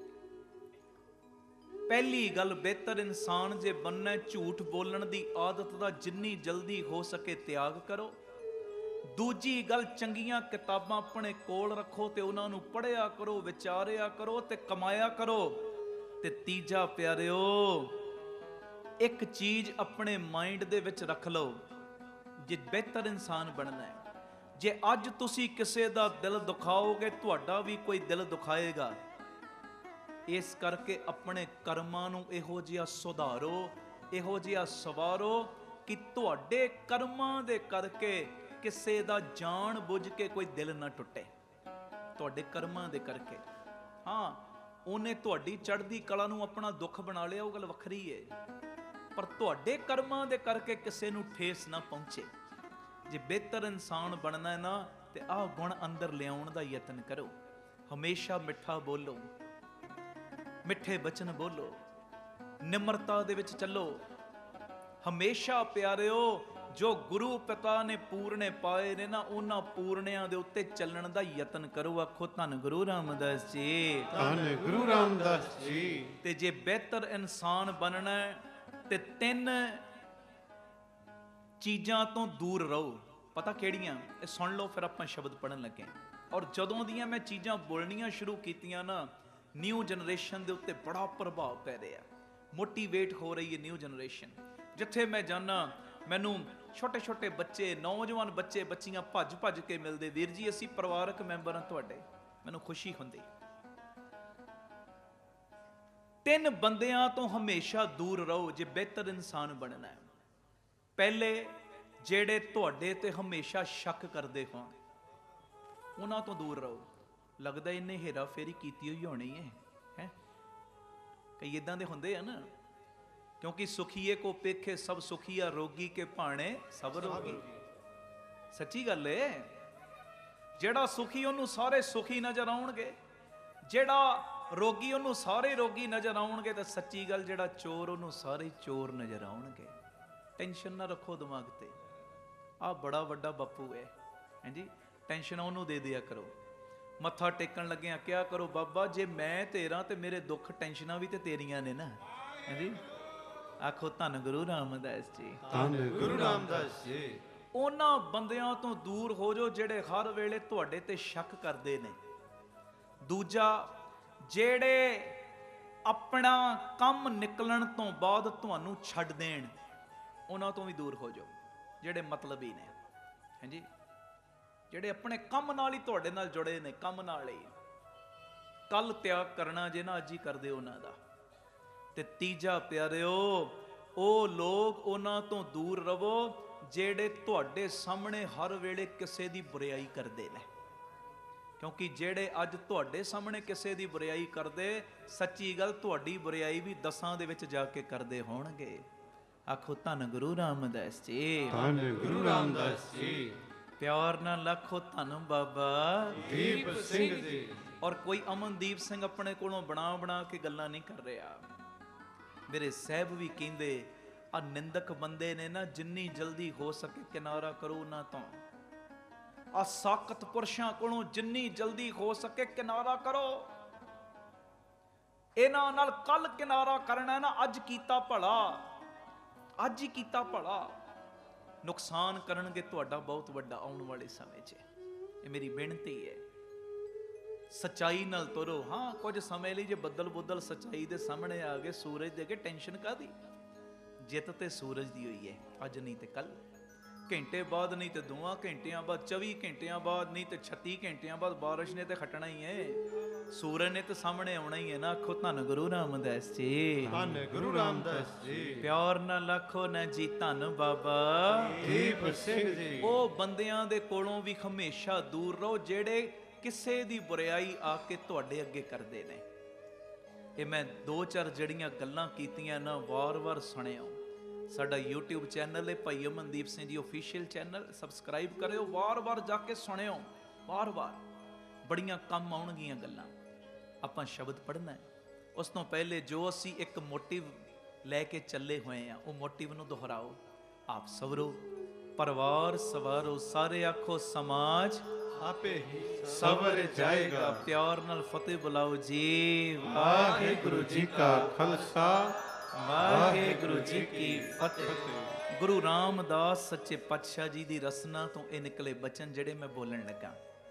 ਪਹਿਲੀ ਗੱਲ, ਬਿਹਤਰ ਇਨਸਾਨ ਜੇ ਬਣਨਾ, ਝੂਠ ਬੋਲਣ ਦੀ ਆਦਤ ਦਾ ਜਿੰਨੀ ਜਲਦੀ ਹੋ ਸਕੇ ਤਿਆਗ ਕਰੋ। ਦੂਜੀ ਗੱਲ, ਚੰਗੀਆਂ ਕਿਤਾਬਾਂ ਆਪਣੇ ਕੋਲ ਰੱਖੋ ਤੇ ਉਹਨਾਂ ਨੂੰ ਪੜ੍ਹਿਆ ਕਰੋ, ਵਿਚਾਰਿਆ ਕਰੋ ਤੇ ਕਮਾਇਆ ਕਰੋ। ਤੇ ਤੀਜਾ ਪਿਆਰਿਓ, ਇੱਕ ਚੀਜ਼ ਆਪਣੇ ਮਾਈਂਡ ਦੇ ਵਿੱਚ ਰੱਖ ਲਓ, ਜੇ ਬਿਹਤਰ ਇਨਸਾਨ ਬਣਨਾ ਹੈ, ਜੇ ਅੱਜ ਤੁਸੀਂ ਕਿਸੇ ਦਾ ਦਿਲ ਦੁਖਾਓਗੇ ਤੁਹਾਡਾ ਵੀ ਕੋਈ ਦਿਲ ਦੁਖਾਏਗਾ। ਇਸ ਕਰਕੇ ਆਪਣੇ ਕਰਮਾਂ ਨੂੰ ਇਹੋ ਜਿਹਾ ਸੁਧਾਰੋ, ਇਹੋ ਜਿਹਾ ਸਵਾਰੋ ਕਿ ਤੁਹਾਡੇ ਕਰਮਾਂ ਦੇ ਕਰਕੇ ਕਿਸੇ ਦਾ ਜਾਣ ਬੁੱਝ ਕੇ ਕੋਈ ਦਿਲ ਨਾ ਟੁੱਟੇ। ਤੁਹਾਡੇ ਕਰਮਾਂ ਦੇ ਕਰਕੇ, ਹਾਂ ਉਹਨੇ ਤੁਹਾਡੀ ਚੜ੍ਹਦੀ ਕਲਾ ਨੂੰ ਆਪਣਾ ਦੁੱਖ ਬਣਾ ਲਿਆ, ਉਹ ਗੱਲ ਵੱਖਰੀ ਹੈ, ਪਰ ਤੁਹਾਡੇ ਕਰਮਾਂ ਦੇ ਕਰਕੇ ਕਿਸੇ ਨੂੰ ਠੇਸ ਨਾ ਪਹੁੰਚੇ। ਜੇ ਬਿਹਤਰ ਇਨਸਾਨ ਬਣਨਾ ਹੈ ਨਾ, ਤੇ ਆਹ ਗੁਣ ਅੰਦਰ ਲਿਆਉਣ ਦਾ ਯਤਨ ਕਰੋ। ਹਮੇਸ਼ਾ ਮਿੱਠਾ ਬੋਲੋ, ਮਿੱਠੇ ਬਚਨ ਬੋਲੋ, ਨਿਮਰਤਾ ਦੇ ਵਿੱਚ ਚੱਲੋ। ਹਮੇਸ਼ਾ ਪਿਆਰਿਓ, ਜੋ ਗੁਰੂ ਪਿਤਾ ਨੇ ਪੂਰਨੇ ਪਾਏ ਨੇ ਨਾ, ਉਹਨਾਂ ਪੂਰਨਿਆਂ ਦੇ ਉੱਤੇ ਚੱਲਣ ਦਾ ਯਤਨ ਕਰੋ। ਆਖੋ ਧੰਨ ਗੁਰੂ ਰਾਮਦਾਸ ਜੀ, ਧੰਨ ਗੁਰੂ ਰਾਮਦਾਸ ਜੀ। ਤੇ ਜੇ ਬਿਹਤਰ ਇਨਸਾਨ ਬਣਨਾ ਤੇ 3 ਚੀਜ਼ਾਂ ਤੋਂ ਦੂਰ ਰਹੋ। ਪਤਾ ਕਿਹੜੀਆਂ? ਇਹ ਸੁਣ ਲਓ, ਫਿਰ ਆਪਾਂ ਸ਼ਬਦ ਪੜ੍ਹਨ ਲੱਗੇ। ਔਰ ਜਦੋਂ ਦੀਆਂ ਮੈਂ ਚੀਜ਼ਾਂ ਬੋਲਣੀਆਂ ਸ਼ੁਰੂ ਕੀਤੀਆਂ ਨਾ, ਨਿਊ ਜਨਰੇਸ਼ਨ ਦੇ ਉੱਤੇ ਬੜਾ ਪ੍ਰਭਾਵ ਪੈ ਰਿਹਾ, ਮੋਟੀਵੇਟ ਹੋ ਰਹੀ ਹੈ ਨਿਊ ਜਨਰੇਸ਼ਨ। ਜਿੱਥੇ ਮੈਂ ਜਾਣਾ ਮੈਨੂੰ ਛੋਟੇ ਛੋਟੇ ਬੱਚੇ, ਨੌਜਵਾਨ ਬੱਚੇ ਬੱਚੀਆਂ ਭੱਜ ਭੱਜ ਕੇ ਮਿਲਦੇ, ਵੀਰ ਜੀ ਅਸੀਂ ਪਰਿਵਾਰਕ ਮੈਂਬਰ ਹਾਂ ਤੁਹਾਡੇ। ਮੈਨੂੰ ਖੁਸ਼ੀ ਹੁੰਦੀ। 3 ਬੰਦਿਆਂ ਤੋਂ ਹਮੇਸ਼ਾ ਦੂਰ ਰਹੋ ਜੇ ਬਿਹਤਰ ਇਨਸਾਨ ਬਣਨਾ ਹੈ। ਪਹਿਲੇ, ਜਿਹੜੇ ਤੁਹਾਡੇ ਤੇ ਹਮੇਸ਼ਾ ਸ਼ੱਕ ਕਰਦੇ ਹੋਣ, ਉਹਨਾਂ ਤੋਂ ਦੂਰ ਰਹੋ। ਲੱਗਦਾ ਇਹਨੇ ਹੇਰਾ ਫੇਰੀ ਕੀਤੀ ਹੋਈ ਹੋਣੀ ਹੈ। ਕਈ ਇਦਾਂ ਦੇ ਹੁੰਦੇ ਆ ਨਾ, ਕਿਉਂਕਿ ਸੁਖੀਏ ਕੋ ਪੇਖੇ ਸਭ ਸੁਖੀਆ, ਰੋਗੀ ਕੇ ਭਾਣੇ ਸਭ ਰੋਗੀ। ਸੱਚੀ ਗੱਲ ਏ। ਜਿਹੜਾ ਸੁਖੀ ਉਹਨੂੰ ਸਾਰੇ ਸੁਖੀ ਨਜ਼ਰ ਆਉਣਗੇ, ਜਿਹੜਾ ਰੋਗੀ ਉਹਨੂੰ ਸਾਰੇ ਰੋਗੀ ਨਜ਼ਰ ਆਉਣਗੇ, ਤੇ ਸੱਚੀ ਗੱਲ ਜਿਹੜਾ ਚੋਰ ਉਹਨੂੰ ਸਾਰੇ ਚੋਰ ਨਜ਼ਰ ਆਉਣਗੇ। ਟੈਨਸ਼ਨ ਨਾ ਰੱਖੋ ਦਿਮਾਗ ਤੇ। ਆਹ ਬੜਾ ਵੱਡਾ ਬਾਪੂ ਹੈ ਹਾਂਜੀ, ਟੈਨਸ਼ਨ ਉਹਨੂੰ ਦੇ ਦਿਆ ਕਰੋ। ਮੱਥਾ ਟੇਕਣ ਲੱਗਿਆ ਕਿਹਾ ਕਰੋ, ਬਾਬਾ ਜੇ ਮੈਂ ਤੇਰਾ ਤੇ ਮੇਰੇ ਦੁੱਖ ਟੈਨਸ਼ਨਾਂ ਵੀ ਤੇ ਤੇਰੀਆਂ ਨੇ ਨਾ। ਹਾਂਜੀ, ਆਖੋ ਧੰਨ ਗੁਰੂ ਰਾਮਦਾਸ ਜੀ, ਧੰਨ ਗੁਰੂ ਰਾਮਦਾਸ ਜੀ। ਉਹਨਾਂ ਬੰਦਿਆਂ ਤੋਂ ਦੂਰ ਹੋ ਜਾਓ ਜਿਹੜੇ ਹਰ ਵੇਲੇ ਤੁਹਾਡੇ ਤੇ ਸ਼ੱਕ ਕਰਦੇ ਨੇ। ਦੂਜਾ, ਜਿਹੜੇ ਆਪਣਾ ਕੰਮ ਨਿਕਲਣ ਤੋਂ ਬਾਅਦ ਤੁਹਾਨੂੰ ਛੱਡ ਦੇਣ, ਉਹਨਾਂ ਤੋਂ ਵੀ ਦੂਰ ਹੋ ਜਾਓ, ਜਿਹੜੇ ਮਤਲਬੀ ਨੇ। ਹਾਂਜੀ, ਜਿਹੜੇ ਆਪਣੇ ਕੰਮ ਨਾਲ ਹੀ ਤੁਹਾਡੇ ਨਾਲ ਜੁੜੇ ਨੇ, ਕੰਮ ਨਾਲ ਹੀ। ਕੱਲ ਤਿਆਗ ਕਰਨਾ ਜੇ ਨਾ ਅੱਜ ਹੀ ਕਰਦੇ ਉਹਨਾਂ ਦਾ। ਤੇ ਤੀਜਾ ਪਿਆਰਿਓ, ਉਹ ਲੋਕ, ਉਹਨਾਂ ਤੋਂ ਦੂਰ ਰਹੋ ਜਿਹੜੇ ਤੁਹਾਡੇ ਸਾਹਮਣੇ ਹਰ ਵੇਲੇ ਕਿਸੇ ਦੀ ਬੁਰਾਈ ਕਰਦੇ ਨੇ। ਕਿਉਂਕਿ ਜਿਹੜੇ ਅੱਜ ਤੁਹਾਡੇ ਸਾਹਮਣੇ ਕਿਸੇ ਦੀ ਬੁਰਾਈ ਕਰਦੇ, ਸੱਚੀ ਗੱਲ ਤੁਹਾਡੀ ਬੁਰਾਈ ਵੀ 10 ਦੇ ਵਿੱਚ ਜਾ ਕੇ ਕਰਦੇ ਹੋਣਗੇ। ਆਖੋ ਧੰਨ ਗੁਰੂ ਰਾਮਦਾਸ ਜੀ, ਧੰਨ ਗੁਰੂ ਰਾਮਦਾਸ ਜੀ। ਪਿਆਰ ਨਾਲ ਲੱਖੋ ਧੰਨ ਬਾਬਾ ਦੀਪ ਸਿੰਘ ਜੀ। ਔਰ ਕੋਈ ਅਮਨਦੀਪ ਸਿੰਘ ਆਪਣੇ ਕੋਲੋਂ ਬਣਾ ਕੇ ਗੱਲਾਂ ਨਹੀਂ ਕਰ ਰਿਹਾ। ਮੇਰੇ ਸਾਹਿਬ ਵੀ ਕਹਿੰਦੇ, ਆ ਨਿੰਦਕ ਬੰਦੇ ਨੇ ਨਾ, ਜਿੰਨੀ ਜਲਦੀ ਹੋ ਸਕੇ ਕਿਨਾਰਾ ਕਰੋ ਉਹਨਾਂ ਤੋਂ। ਆ ਸਾਕਤ ਪੁਰਸ਼ਾਂ ਕੋਲੋਂ ਜਿੰਨੀ ਜਲਦੀ ਹੋ ਸਕੇ ਕਿਨਾਰਾ ਕਰੋ। ਇਹਨਾਂ ਨਾਲ ਕੱਲ ਕਿਨਾਰਾ ਕਰਨਾ ਨਾ, ਅੱਜ ਕੀਤਾ ਭਲਾ, ਅੱਜ ਹੀ ਕੀਤਾ ਭਲਾ। ਨੁਕਸਾਨ ਕਰਨਗੇ ਤੁਹਾਡਾ ਬਹੁਤ ਵੱਡਾ ਆਉਣ ਵਾਲੇ ਸਮੇਂ 'ਚ। ਇਹ ਮੇਰੀ ਬੇਨਤੀ ਹੈ, ਸੱਚਾਈ ਨਾਲ ਤੁਰੋ। ਹਾਂ, ਕੁਝ ਸਮੇਂ ਲਈ ਜੇ ਬੱਦਲ ਸੱਚਾਈ ਦੇ ਸਾਹਮਣੇ ਆ ਗਏ, ਸੂਰਜ ਦੇ ਅੱਗੇ, ਟੈਨਸ਼ਨ ਕਾਹਦੀ? ਜਿੱਤ ਤੇ ਸੂਰਜ ਦੀ ਹੋਈ ਹੈ, ਅੱਜ ਨਹੀਂ ਤੇ ਕੱਲ। ਘੰਟੇ ਬਾਅਦ ਨਹੀਂ ਤੇ 2 ਘੰਟਿਆਂ ਬਾਅਦ, 24 ਘੰਟਿਆਂ ਬਾਅਦ ਨਹੀਂ ਤੇ 36 ਘੰਟਿਆਂ ਬਾਅਦ ਬਾਰਿਸ਼ ਨੇ ਤੇ ਖੱਟਣਾ ਹੀ ਹੈ, ਸੂਰਜ ਨੇ ਤੇ ਸਾਹਮਣੇ ਆਉਣਾ ਹੀ ਹੈ ਨਾ। ਆਖੋ ਧੰਨ ਗੁਰੂ ਰਾਮਦਾਸ ਜੀ, ਧੰਨ ਗੁਰੂ ਰਾਮਦਾਸ ਜੀ। ਪਿਆਰ ਨਾਲ ਆਖੋ ਨਾ ਜੀ ਧੰਨ ਬਾਬਾ ਦੀਪ ਸਿੰਘ ਜੀ। ਉਹ ਬੰਦਿਆਂ ਦੇ ਕੋਲੋਂ ਵੀ ਹਮੇਸ਼ਾ ਦੂਰ ਰਹੋ ਜਿਹੜੇ ਕਿਸੇ ਦੀ ਬੁਰਾਈ ਆ ਕੇ ਤੁਹਾਡੇ ਅੱਗੇ ਕਰਦੇ ਨੇ। ਇਹ ਮੈਂ 2-4 ਜਿਹੜੀਆਂ ਗੱਲਾਂ ਕੀਤੀਆਂ ਨਾ ਵਾਰ-ਵਾਰ ਸੁਣਿਓ। ਸਾਡਾ YouTube ਚੈਨਲ ਹੈ ਭਾਈ Amandeep Singh ji official channel, subscribe ਕਰਿਓ, ਵਾਰ-ਵਾਰ ਜਾ ਕੇ ਸੁਣਿਓ, ਵਾਰ-ਵਾਰ ਬੜੀਆਂ ਕੰਮ ਆਉਣਗੀਆਂ ਗੱਲਾਂ। ਆਪਾਂ ਸ਼ਬਦ ਪੜ੍ਹਨਾ ਹੈ, ਉਸ ਤੋਂ ਪਹਿਲੇ ਜੋ ਅਸੀਂ ਇੱਕ ਮੋਟਿਵ ਲੈ ਕੇ ਚੱਲੇ ਹੋਏ ਆ ਉਹ ਮੋਟਿਵ ਨੂੰ ਦੁਹਰਾਓ। ਆਪ ਸਵਰੋ, ਪਰਿਵਾਰ ਸਵਾਰੋ, ਸਾਰੇ ਆਖੋ ਸਮਾਜ आपे ही सवर जाएगा। प्यार नाल फतेह बुलाओ जी। वाहेगुरु जी का खालसा, वाहेगुरु जी की फतेह। गुरु रामदास सच्चे पातशाह जी दी रसना तो ये निकले बचन जेड़े मैं बोलन लगा।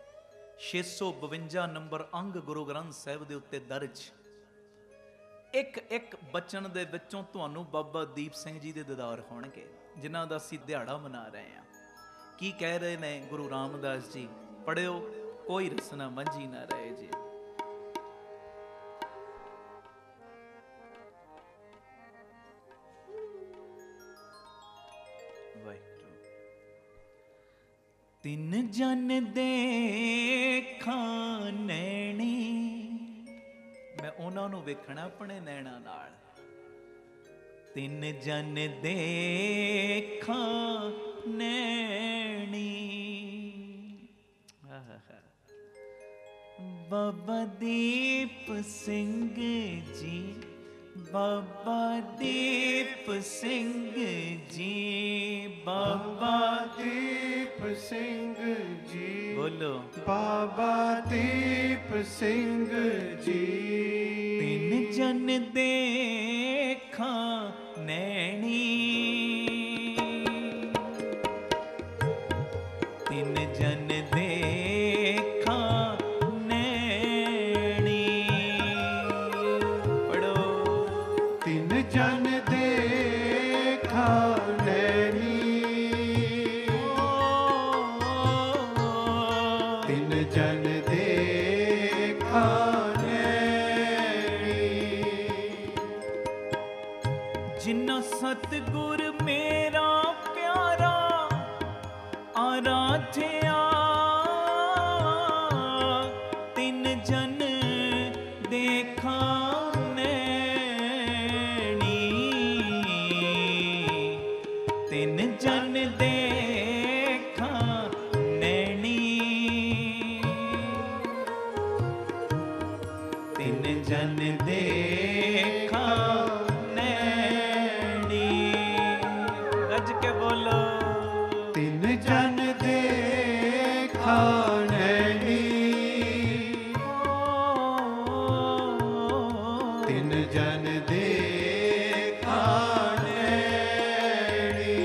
652 नंबर अंग गुरु ग्रंथ साहिब दे उत्ते दर्ज। एक एक बचन दे विचों तुहानू बाबा दीप सिंह जी दे दीदार होणगे, जिन्हां दा असीं दिहाड़ा मना रहे हैं। की कह रहे ने गुरु रामदास जी? पढ़ियो, कोई रसना मंझी ना रहे जी। तिन जन देखा नैनी, मैं उन्हां नूं वेखना अपने नैणा नाल। तिन जन देखा नैनी, बाबा दीप सिंह जी, बाबा दीप सिंह जी, बाबा दीप सिंह जी, बोलो बाबा दीप सिंह जी। तिन जन देखा नैनी, तिन जन देखा नैनी। पढ़ो, तिन जन देखा नैनी, तिन जन देखा नैनी। जिन्ना सतगुर मेरा प्यारा आराध्या, तिन जन देखा नैनी, तिन जन देखा नैनी, तिन जन देखा नैनी। गज के बोलो, तिन जन देखा नैनी, तिन जन देखा नैनी।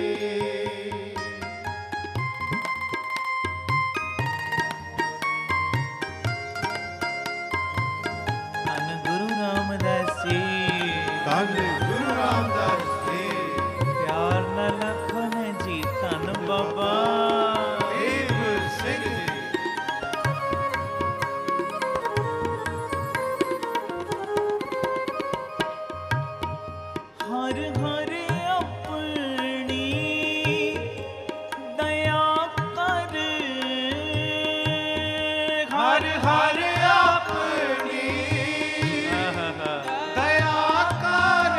धन गुरु रामदास जी, धन गुरु रामदास जी, प्यार न लखन जी, धन बाबा दीप सिंह जी। हर हर अपनी दया कर, हर हर अपनी दया कर।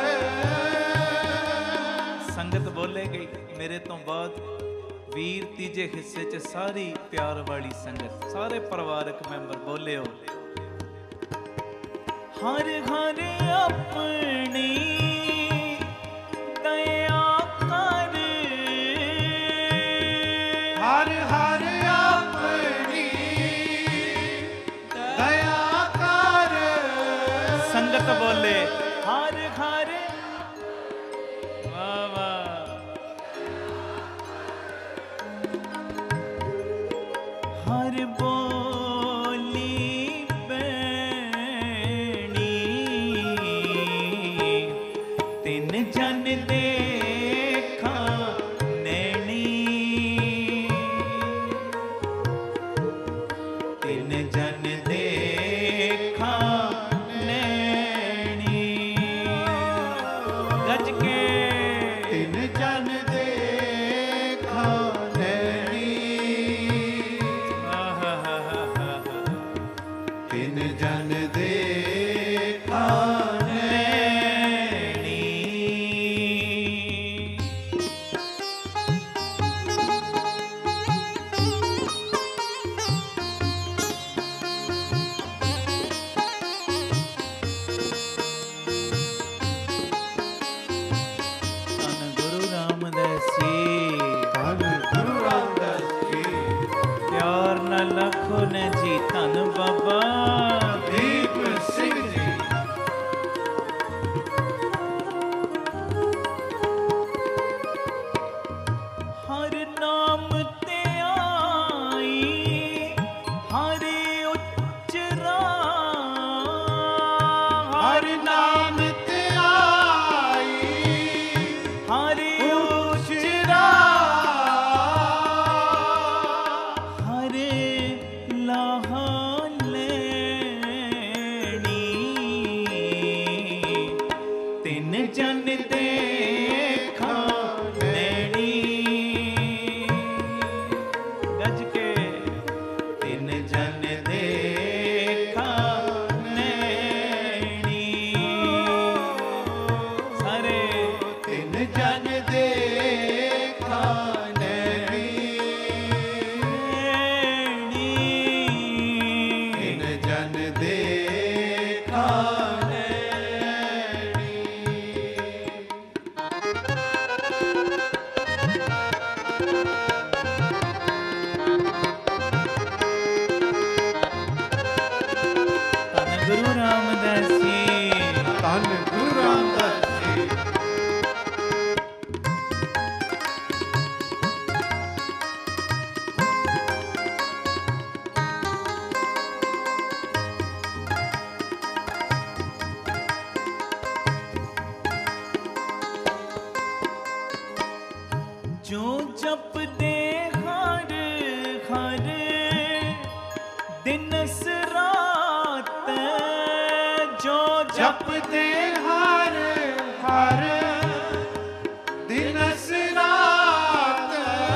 संगत बोले गई मेरे तो बाद वीर तीजे हिस्से च सारी प्यार वाली संगत, सारे परिवारक मैंबर बोले हो। हर हर अपनी दया कर, हर हर अपनी दया कर। संगत बोले हर हर, वाह वाह, हर बोली बैणी, तिन जन देखा नैनी, तिन जन देखा नैनी। गज के तिन जन देखा नैनी, ਜਪਦੇ ਹਰ ਹਰ ਦਿਨਸ ਰਾਤ, ਜੋ ਜਪਦੇ ਹਰ ਹਰ ਦਿਨਸ ਰਾਤ।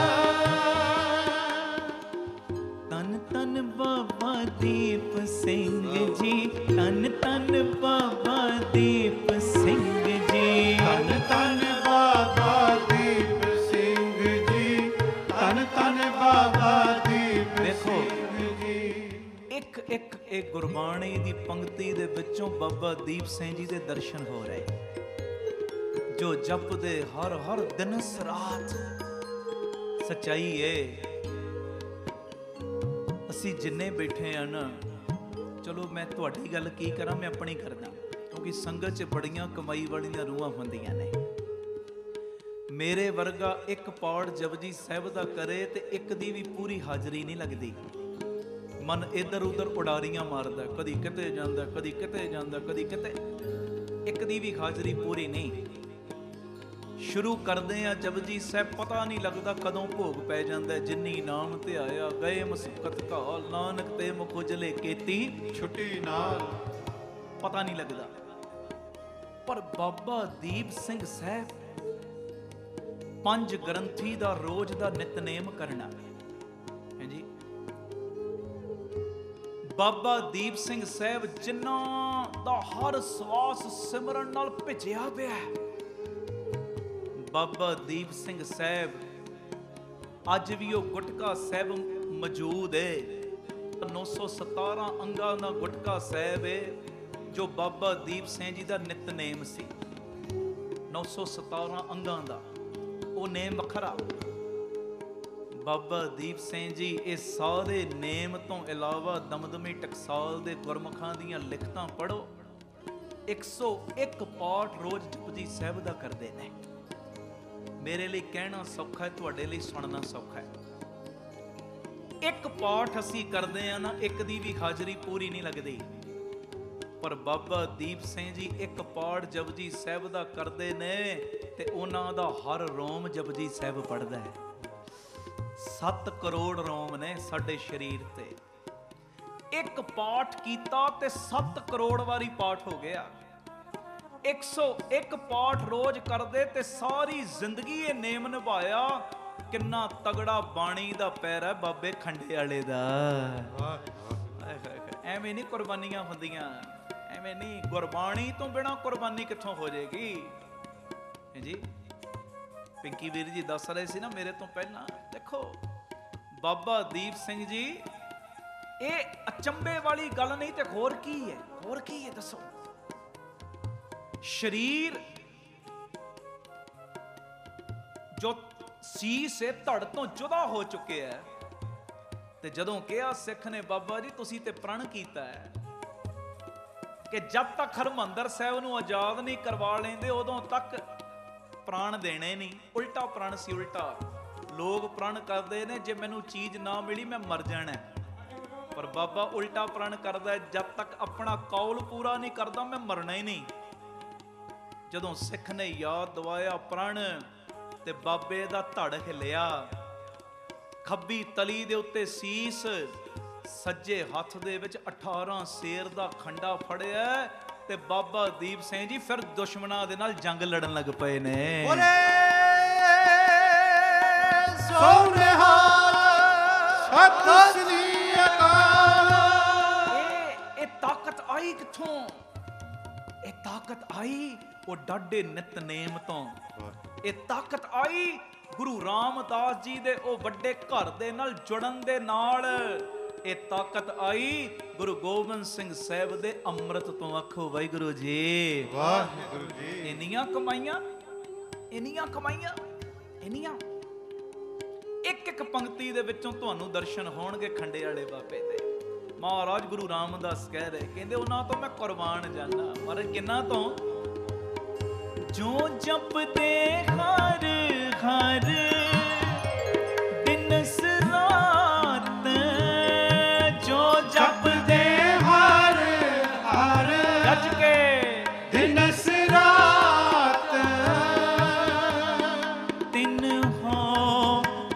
ਤਨ ਤਨ ਬਾਬਾ ਦੀਪ ਸਿੰਘ ਜੀ, ਤਨ ਤਨ ਬਾਬਾ ਦੀਪ ਸਿੰਘ ਜੀ, ਧੰਨ ਧੰਨ ਬਾਬਾ ਦੀਪ ਸਿੰਘ ਜੀ, ਧੰਨ ਧੰਨ ਬਾਬਾ ਦੀਪ ਦੇਖੋ, ਸਿੰਘ ਜੀ। ਇੱਕ ਇੱਕ ਇਹ ਗੁਰਬਾਣੀ ਦੀ ਪੰਕਤੀ ਦੇ ਵਿੱਚੋਂ ਬਾਬਾ ਦੀਪ ਸਿੰਘ ਜੀ ਦੇ ਦਰਸ਼ਨ ਹੋ ਰਹੇ, ਜੋ ਜਪਦੇ ਹਰ ਹਰ ਦਿਨਸ ਰਾਤ। ਸੱਚਾਈ ਏ, ਅਸੀਂ ਜਿੰਨੇ ਬੈਠੇ ਆ ਨਾ, ਚਲੋ ਮੈਂ ਤੁਹਾਡੀ ਗੱਲ ਕੀ ਕਰਾਂ, ਮੈਂ ਆਪਣੀ ਕਰਦਾ, ਕਿਉਂਕਿ ਸੰਗਤ 'ਚ ਬੜੀਆਂ ਕਮਾਈ ਵਾਲੀਆਂ ਰੂਹਾਂ ਹੁੰਦੀਆਂ ਨੇ। ਮੇਰੇ ਵਰਗਾ ਇੱਕ ਪੌੜ ਜਪਜੀ ਸਾਹਿਬ ਦਾ ਕਰੇ ਤੇ ਇੱਕ ਦੀ ਵੀ ਪੂਰੀ ਹਾਜ਼ਰੀ ਨਹੀਂ ਲੱਗਦੀ। ਮਨ ਇੱਧਰ ਉੱਧਰ ਉਡਾਰੀਆਂ ਮਾਰਦਾ, ਕਦੀ ਕਿਤੇ ਜਾਂਦਾ, ਕਦੀ ਕਿਤੇ ਜਾਂਦਾ, ਕਦੀ ਕਿਤੇ, ਇੱਕ ਦੀ ਵੀ ਹਾਜ਼ਰੀ ਪੂਰੀ ਨਹੀਂ। ਸ਼ੁਰੂ ਕਰਦੇ ਆ ਜਪਜੀ ਸਾਹਿਬ, ਪਤਾ ਨਹੀਂ ਲੱਗਦਾ ਕਦੋਂ ਭੋਗ ਪੈ ਜਾਂਦਾ। ਜਿੰਨੀ ਨਾਮ ਤੇ ਆਇਆ ਗਏ ਮਸਕਤ ਘਾਲ, ਨਾਨਕ ਤੇ ਮੁਖ ਉਜਲੇ ਕੀਤੀ ਛੁੱਟੀ ਨਾਲ, ਪਤਾ ਨਹੀਂ ਲੱਗਦਾ। ਪਰ ਬਾਬਾ ਦੀਪ ਸਿੰਘ ਸਾਹਿਬ ਪੰਜ ਗ੍ਰੰਥੀ ਦਾ ਰੋਜ਼ ਦਾ ਨਿਤਨੇਮ ਕਰਨਾ ਹੈ ਜੀ। ਬਾਬਾ ਦੀਪ ਸਿੰਘ ਸਾਹਿਬ ਜਿਨ੍ਹਾਂ ਦਾ ਹਰ ਸਵਾਸ ਸਿਮਰਨ ਨਾਲ ਭਿੱਜਿਆ ਪਿਆ ਹੈ। ਬਾਬਾ ਦੀਪ ਸਿੰਘ ਸਾਹਿਬ ਅੱਜ ਵੀ ਉਹ ਗੁਟਕਾ ਸਾਹਿਬ ਮੌਜੂਦ ਹੈ। 917 ਅੰਗਾਂ ਦਾ ਗੁਟਕਾ ਸਾਹਿਬ ਹੈ, ਜੋ ਬਾਬਾ ਦੀਪ ਸਿੰਘ ਜੀ ਦਾ ਨਿਤਨੇਮ ਸੀ। 917 ਅੰਗਾਂ ਦਾ ਉਹ ਨੇਮ ਵੱਖਰਾ। ਬਾਬਾ ਦੀਪ ਸਿੰਘ ਜੀ ਇਹ ਸਾਰੇ ਨੇਮ ਤੋਂ ਇਲਾਵਾ ਦਮਦਮੀ ਟਕਸਾਲ ਦੇ ਗੁਰਮੁਖਾਂ ਦੀਆਂ ਲਿਖਤਾਂ ਪੜ੍ਹੋ। 101 ਪਾਠ ਰੋਜ਼ ਜਪਜੀ ਸਾਹਿਬ ਦਾ ਕਰਦੇ ਨੇ। ਮੇਰੇ ਲਈ ਕਹਿਣਾ ਸੌਖਾ ਹੈ, ਤੁਹਾਡੇ ਲਈ ਸੁਣਨਾ ਸੌਖਾ ਹੈ। ਇੱਕ ਪਾਠ ਅਸੀਂ ਕਰਦੇ ਆ ਨਾ, ਇੱਕ ਦੀ ਵੀ ਹਾਜ਼ਰੀ ਪੂਰੀ ਨਹੀਂ ਲੱਗਦੀ। ਪਰ ਬਾਬਾ ਦੀਪ ਸਿੰਘ ਜੀ ਇੱਕ ਪਾਠ ਜਪਜੀ ਸਾਹਿਬ ਦਾ ਕਰਦੇ ਨੇ ਤੇ ਉਹਨਾਂ ਦਾ ਹਰ ਰੋਮ ਜਪਜੀ ਸਾਹਿਬ ਪੜਦਾ ਹੈ। 7 ਕਰੋੜ ਰੋਮ ਨੇ ਸਾਡੇ ਸਰੀਰ ਤੇ। ਇੱਕ ਪਾਠ ਕੀਤਾ ਤੇ 7 ਕਰੋੜ ਵਾਰੀ ਪਾਠ ਹੋ ਗਿਆ। 101 ਪਾਠ ਰੋਜ਼ ਕਰਦੇ ਤੇ ਸਾਰੀ ਜ਼ਿੰਦਗੀ ਇਹ ਨੇਮ ਨਿਭਾਇਆ। ਕਿੰਨਾ ਤਗੜਾ ਬਾਣੀ ਦਾ ਪੈਰ ਹੈ ਬਾਬੇ ਖੰਡੇ ਵਾਲੇ ਦਾ। ਐਵੇਂ ਨਹੀਂ ਕੁਰਬਾਨੀਆਂ ਹੁੰਦੀਆਂ, ਐਵੇਂ ਨਹੀਂ। ਗੁਰਬਾਣੀ ਤੋਂ ਬਿਨਾ ਕੁਰਬਾਨੀ ਕਿੱਥੋਂ ਹੋ ਜਾਏਗੀ ਜੀ। ਪਿੰਕੀ ਵੀਰ ਜੀ ਦੱਸ ਰਹੇ ਸੀ ਨਾ ਮੇਰੇ ਤੋਂ ਪਹਿਲਾਂ। ਦੇਖੋ ਬਾਬਾ ਦੀਪ ਸਿੰਘ ਜੀ, ਇਹ ਅਚੰਭੇ ਵਾਲੀ ਗੱਲ ਨਹੀਂ ਤੇ ਹੋਰ ਕੀ ਹੈ? ਹੋਰ ਕੀ ਹੈ ਦੱਸੋ? ਸਰੀਰ ਜੋ ਸੀਸ ਹੈ ਧੜ ਤੋਂ ਜੁਦਾ ਹੋ ਚੁੱਕਿਆ ਹੈ। ਤੇ ਜਦੋਂ ਕਿਹਾ ਸਿੱਖ ਨੇ ਬਾਬਾ ਜੀ ਤੁਸੀਂ ਤੇ ਪ੍ਰਣ ਕੀਤਾ ਹੈ ਕਿ ਜਦ ਤੱਕ ਹਰਮੰਦਰ ਸਾਹਿਬ ਨੂੰ ਆਜ਼ਾਦ ਨਹੀਂ ਕਰਵਾ ਲੈਂਦੇ ਉਦੋਂ ਤੱਕ ਪ੍ਰਾਣ ਦੇਣੇ ਨਹੀਂ। ਉਲਟਾ ਪ੍ਰਣ ਸੀ, ਉਲਟਾ। ਲੋਕ ਪ੍ਰਣ ਕਰਦੇ ਨੇ ਜੇ ਮੈਨੂੰ ਚੀਜ਼ ਨਾ ਮਿਲੀ ਮੈਂ ਮਰ ਜਾਣਾ, ਪਰ ਬਾਬਾ ਉਲਟਾ ਪ੍ਰਣ ਕਰਦਾ ਜਦ ਤੱਕ ਆਪਣਾ ਕੌਲ ਪੂਰਾ ਨਹੀਂ ਕਰਦਾ ਮੈਂ ਮਰਨਾ ਹੀ ਨਹੀਂ। ਜਦੋਂ ਸਿੱਖ ਨੇ ਯਾਦ ਦਵਾਇਆ ਪ੍ਰਣ ਤੇ ਬਾਬੇ ਦਾ ਧੜ ਹਿਲਿਆ। ਖੱਬੀ ਤਲੀ ਦੇ ਉੱਤੇ ਸੀਸ, ਸੱਜੇ ਹੱਥ ਦੇ ਵਿੱਚ 18 ਸ਼ੇਰ ਦਾ ਖੰਡਾ ਫੜਿਆ ਤੇ ਬਾਬਾ ਦੀਪ ਸਿੰਘ ਜੀ ਫਿਰ ਦੁਸ਼ਮਣਾਂ ਦੇ ਨਾਲ ਜੰਗ ਲੜਨ ਲੱਗ ਪਏ ਨੇ। ਬੋਲੇ ਸੋਨਿਹਾਲ ਸਤਿ ਸ੍ਰੀ ਅਕਾਲ। ਇਹ ਤਾਕਤ ਆਈ ਕਿੱਥੋਂ? ਇਹ ਤਾਕਤ ਆਈ ਉਹ ਡਾਢੇ ਨਿਤਨੇਮ ਤੋਂ। ਇਹ ਤਾਕਤ ਆਈ ਗੁਰੂ ਰਾਮਦਾਸ ਜੀ ਦੇ ਉਹ ਵੱਡੇ ਘਰ ਦੇ ਨਾਲ ਜੁੜਨ ਦੇ ਨਾਲ। ਇਹ ਤਾਕਤ ਆਈ ਗੁਰੂ ਗੋਬਿੰਦ ਸਿੰਘ ਸਾਹਿਬ ਦੇ ਅੰਮ੍ਰਿਤ ਤੋਂ। ਆਖੋ ਵਾਹਿਗੁਰੂ ਜੀ, ਵਾਹਿਗੁਰੂ ਜੀ। ਇੰਨੀਆਂ ਕਮਾਈਆਂ, ਇੰਨੀਆਂ ਕਮਾਈਆਂ, ਇੰਨੀਆਂ। ਇੱਕ ਇੱਕ ਪੰਕਤੀ ਦੇ ਵਿੱਚੋਂ ਤੁਹਾਨੂੰ ਦਰਸ਼ਨ ਹੋਣਗੇ ਖੰਡੇ ਵਾਲੇ ਬਾਬੇ ਦੇ। ਮਹਾਰਾਜ ਗੁਰੂ ਰਾਮਦਾਸ ਕਹਿ ਰਹੇ, ਕਹਿੰਦੇ ਉਹਨਾਂ ਤੋਂ ਮੈਂ ਕੁਰਬਾਨ ਜਾਨਾ। ਪਰ ਕਿੰਨਾ ਤੋਂ? ਜੋ ਜਪਦੇ ਹਰ ਹਰ ਦਿਨਸ ਰਾਤ, ਜੋ ਜਪਦੇ ਹਰ ਹਰ ਗੱਜ ਕੇ ਦਿਨਸ ਰਾਤ। ਤਿਨ ਹੋ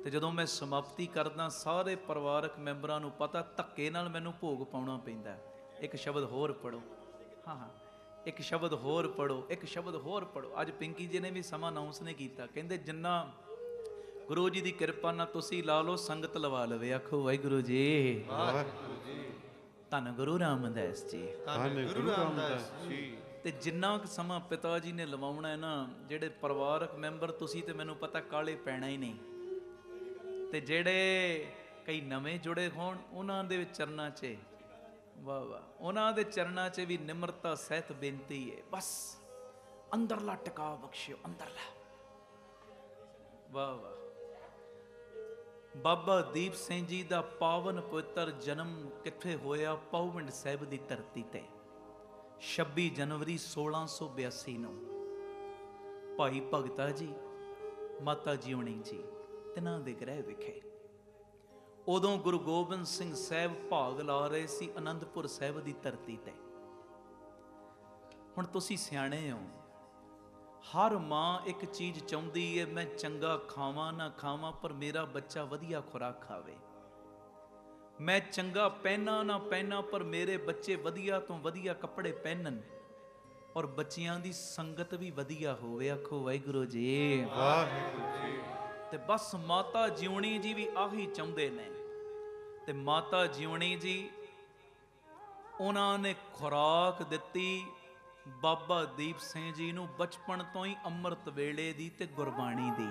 ਤੇ ਜਦੋਂ ਮੈਂ ਸਮਾਪਤੀ ਕਰਦਾ ਸਾਰੇ ਪਰਿਵਾਰਕ ਮੈਂਬਰਾਂ ਨੂੰ ਪਤਾ ਧੱਕੇ ਨਾਲ ਮੈਨੂੰ ਭੋਗ ਪਾਉਣਾ ਪੈਂਦਾ। ਇੱਕ ਸ਼ਬਦ ਹੋਰ ਪੜੋ, ਹਾਂ ਇੱਕ ਸ਼ਬਦ ਹੋਰ ਪੜੋ, ਇੱਕ ਸ਼ਬਦ ਹੋਰ ਪੜੋ। ਅੱਜ ਪਿੰਕੀ ਜੀ ਨੇ ਵੀ ਸਮਾਂ ਅਨਾਉਂਸ ਨੇ ਕੀਤਾ, ਕਹਿੰਦੇ ਜਿੰਨਾ ਗੁਰੂ ਜੀ ਦੀ ਕਿਰਪਾ ਨਾਲ ਤੁਸੀਂ ਲਾ ਲਓ, ਸੰਗਤ ਲਵਾ ਲਵੇ। ਆਖੋ ਵਾਹਿਗੁਰੂ ਜੀ, ਵਾਹਿਗੁਰੂ ਜੀ, ਧੰਨ ਗੁਰੂ ਰਾਮਦਾਸ ਜੀ, ਧੰਨ ਗੁਰੂ ਰਾਮਦਾਸ ਜੀ। ਤੇ ਜਿੰਨਾ ਕੁ ਸਮਾਂ ਪਿਤਾ ਜੀ ਨੇ ਲਵਾਉਣਾ ਹੈ ਨਾ, ਜਿਹੜੇ ਪਰਿਵਾਰਕ ਮੈਂਬਰ ਤੁਸੀਂ ਤੇ ਮੈਨੂੰ ਪਤਾ ਕਾਲੇ ਪੈਣਾ ਹੀ ਨਹੀਂ, ਤੇ ਜਿਹੜੇ ਕਈ ਨਵੇਂ ਜੁੜੇ ਹੋਣ ਉਹਨਾਂ ਦੇ ਚਰਨਾਂ 'ਚ ਵਾਹ ਵਾਹ, ਉਹਨਾਂ ਦੇ ਚਰਨਾਂ 'ਚ ਵੀ ਨਿਮਰਤਾ ਸਹਿਤ ਬੇਨਤੀ ਹੈ, ਬਸ ਅੰਦਰਲਾ ਟਿਕਾ ਬਖਸ਼ਿਓ, ਅੰਦਰਲਾ। ਵਾਹ ਵਾਹ। ਬਾਬਾ ਦੀਪ ਸਿੰਘ ਜੀ ਦਾ ਪਾਵਨ ਪਵਿੱਤਰ ਜਨਮ ਕਿੱਥੇ ਹੋਇਆ? ਪਾਉਵਿੰਡ ਸਾਹਿਬ ਦੀ ਧਰਤੀ ਤੇ 26 ਜਨਵਰੀ 1682 ਨੂੰ ਭਾਈ ਭਗਤਾ ਜੀ, ਮਾਤਾ ਜੀਉਣੀ ਜੀ ਤਿਨਾਂ ਦੇ ਗ੍ਰਹਿ ਵਿਖੇ। ਉਦੋਂ ਗੁਰੂ ਗੋਬਿੰਦ ਸਿੰਘ ਸਾਹਿਬ ਭਾਗ ਲਾ ਰਹੇ ਸੀ ਅਨੰਦਪੁਰ ਸਾਹਿਬ ਦੀ ਧਰਤੀ ਤੇ। ਹੁਣ ਤੁਸੀਂ ਸਿਆਣੇ ਹੋ, ਹਰ ਮਾਂ ਇੱਕ ਚੀਜ਼ ਚਾਹੁੰਦੀ ਹੈ, ਮੈਂ ਚੰਗਾ ਖਾਵਾਂ ਨਾ ਖਾਵਾਂ ਪਰ ਮੇਰਾ ਬੱਚਾ ਵਧੀਆ ਖੁਰਾਕ ਖਾਵੇ। ਮੈਂ ਚੰਗਾ ਪਹਿਨਾ ਨਾ ਪਹਿਨਾ ਪਰ ਮੇਰੇ ਬੱਚੇ ਵਧੀਆ ਤੋਂ ਵਧੀਆ ਕੱਪੜੇ ਪਹਿਨਣ, ਔਰ ਬੱਚਿਆਂ ਦੀ ਸੰਗਤ ਵੀ ਵਧੀਆ ਹੋਵੇ। ਆਖੋ ਵਾਹਿਗੁਰੂ ਜੀ, ਵਾਹਿਗੁਰੂ ਜੀ। ਤੇ ਬਸ ਮਾਤਾ ਜਿਉਣੀ ਜੀ ਵੀ ਆਹੀ ਚਾਹੁੰਦੇ ਨੇ। ਤੇ ਮਾਤਾ ਜਿਉਣੀ ਜੀ, ਉਹਨਾਂ ਨੇ ਖੁਰਾਕ ਦਿੱਤੀ ਬਾਬਾ ਦੀਪ ਸਿੰਘ ਜੀ ਨੂੰ ਬਚਪਨ ਤੋਂ ਹੀ, ਅੰਮ੍ਰਿਤ ਵੇਲੇ ਦੀ ਤੇ ਗੁਰਬਾਣੀ ਦੀ।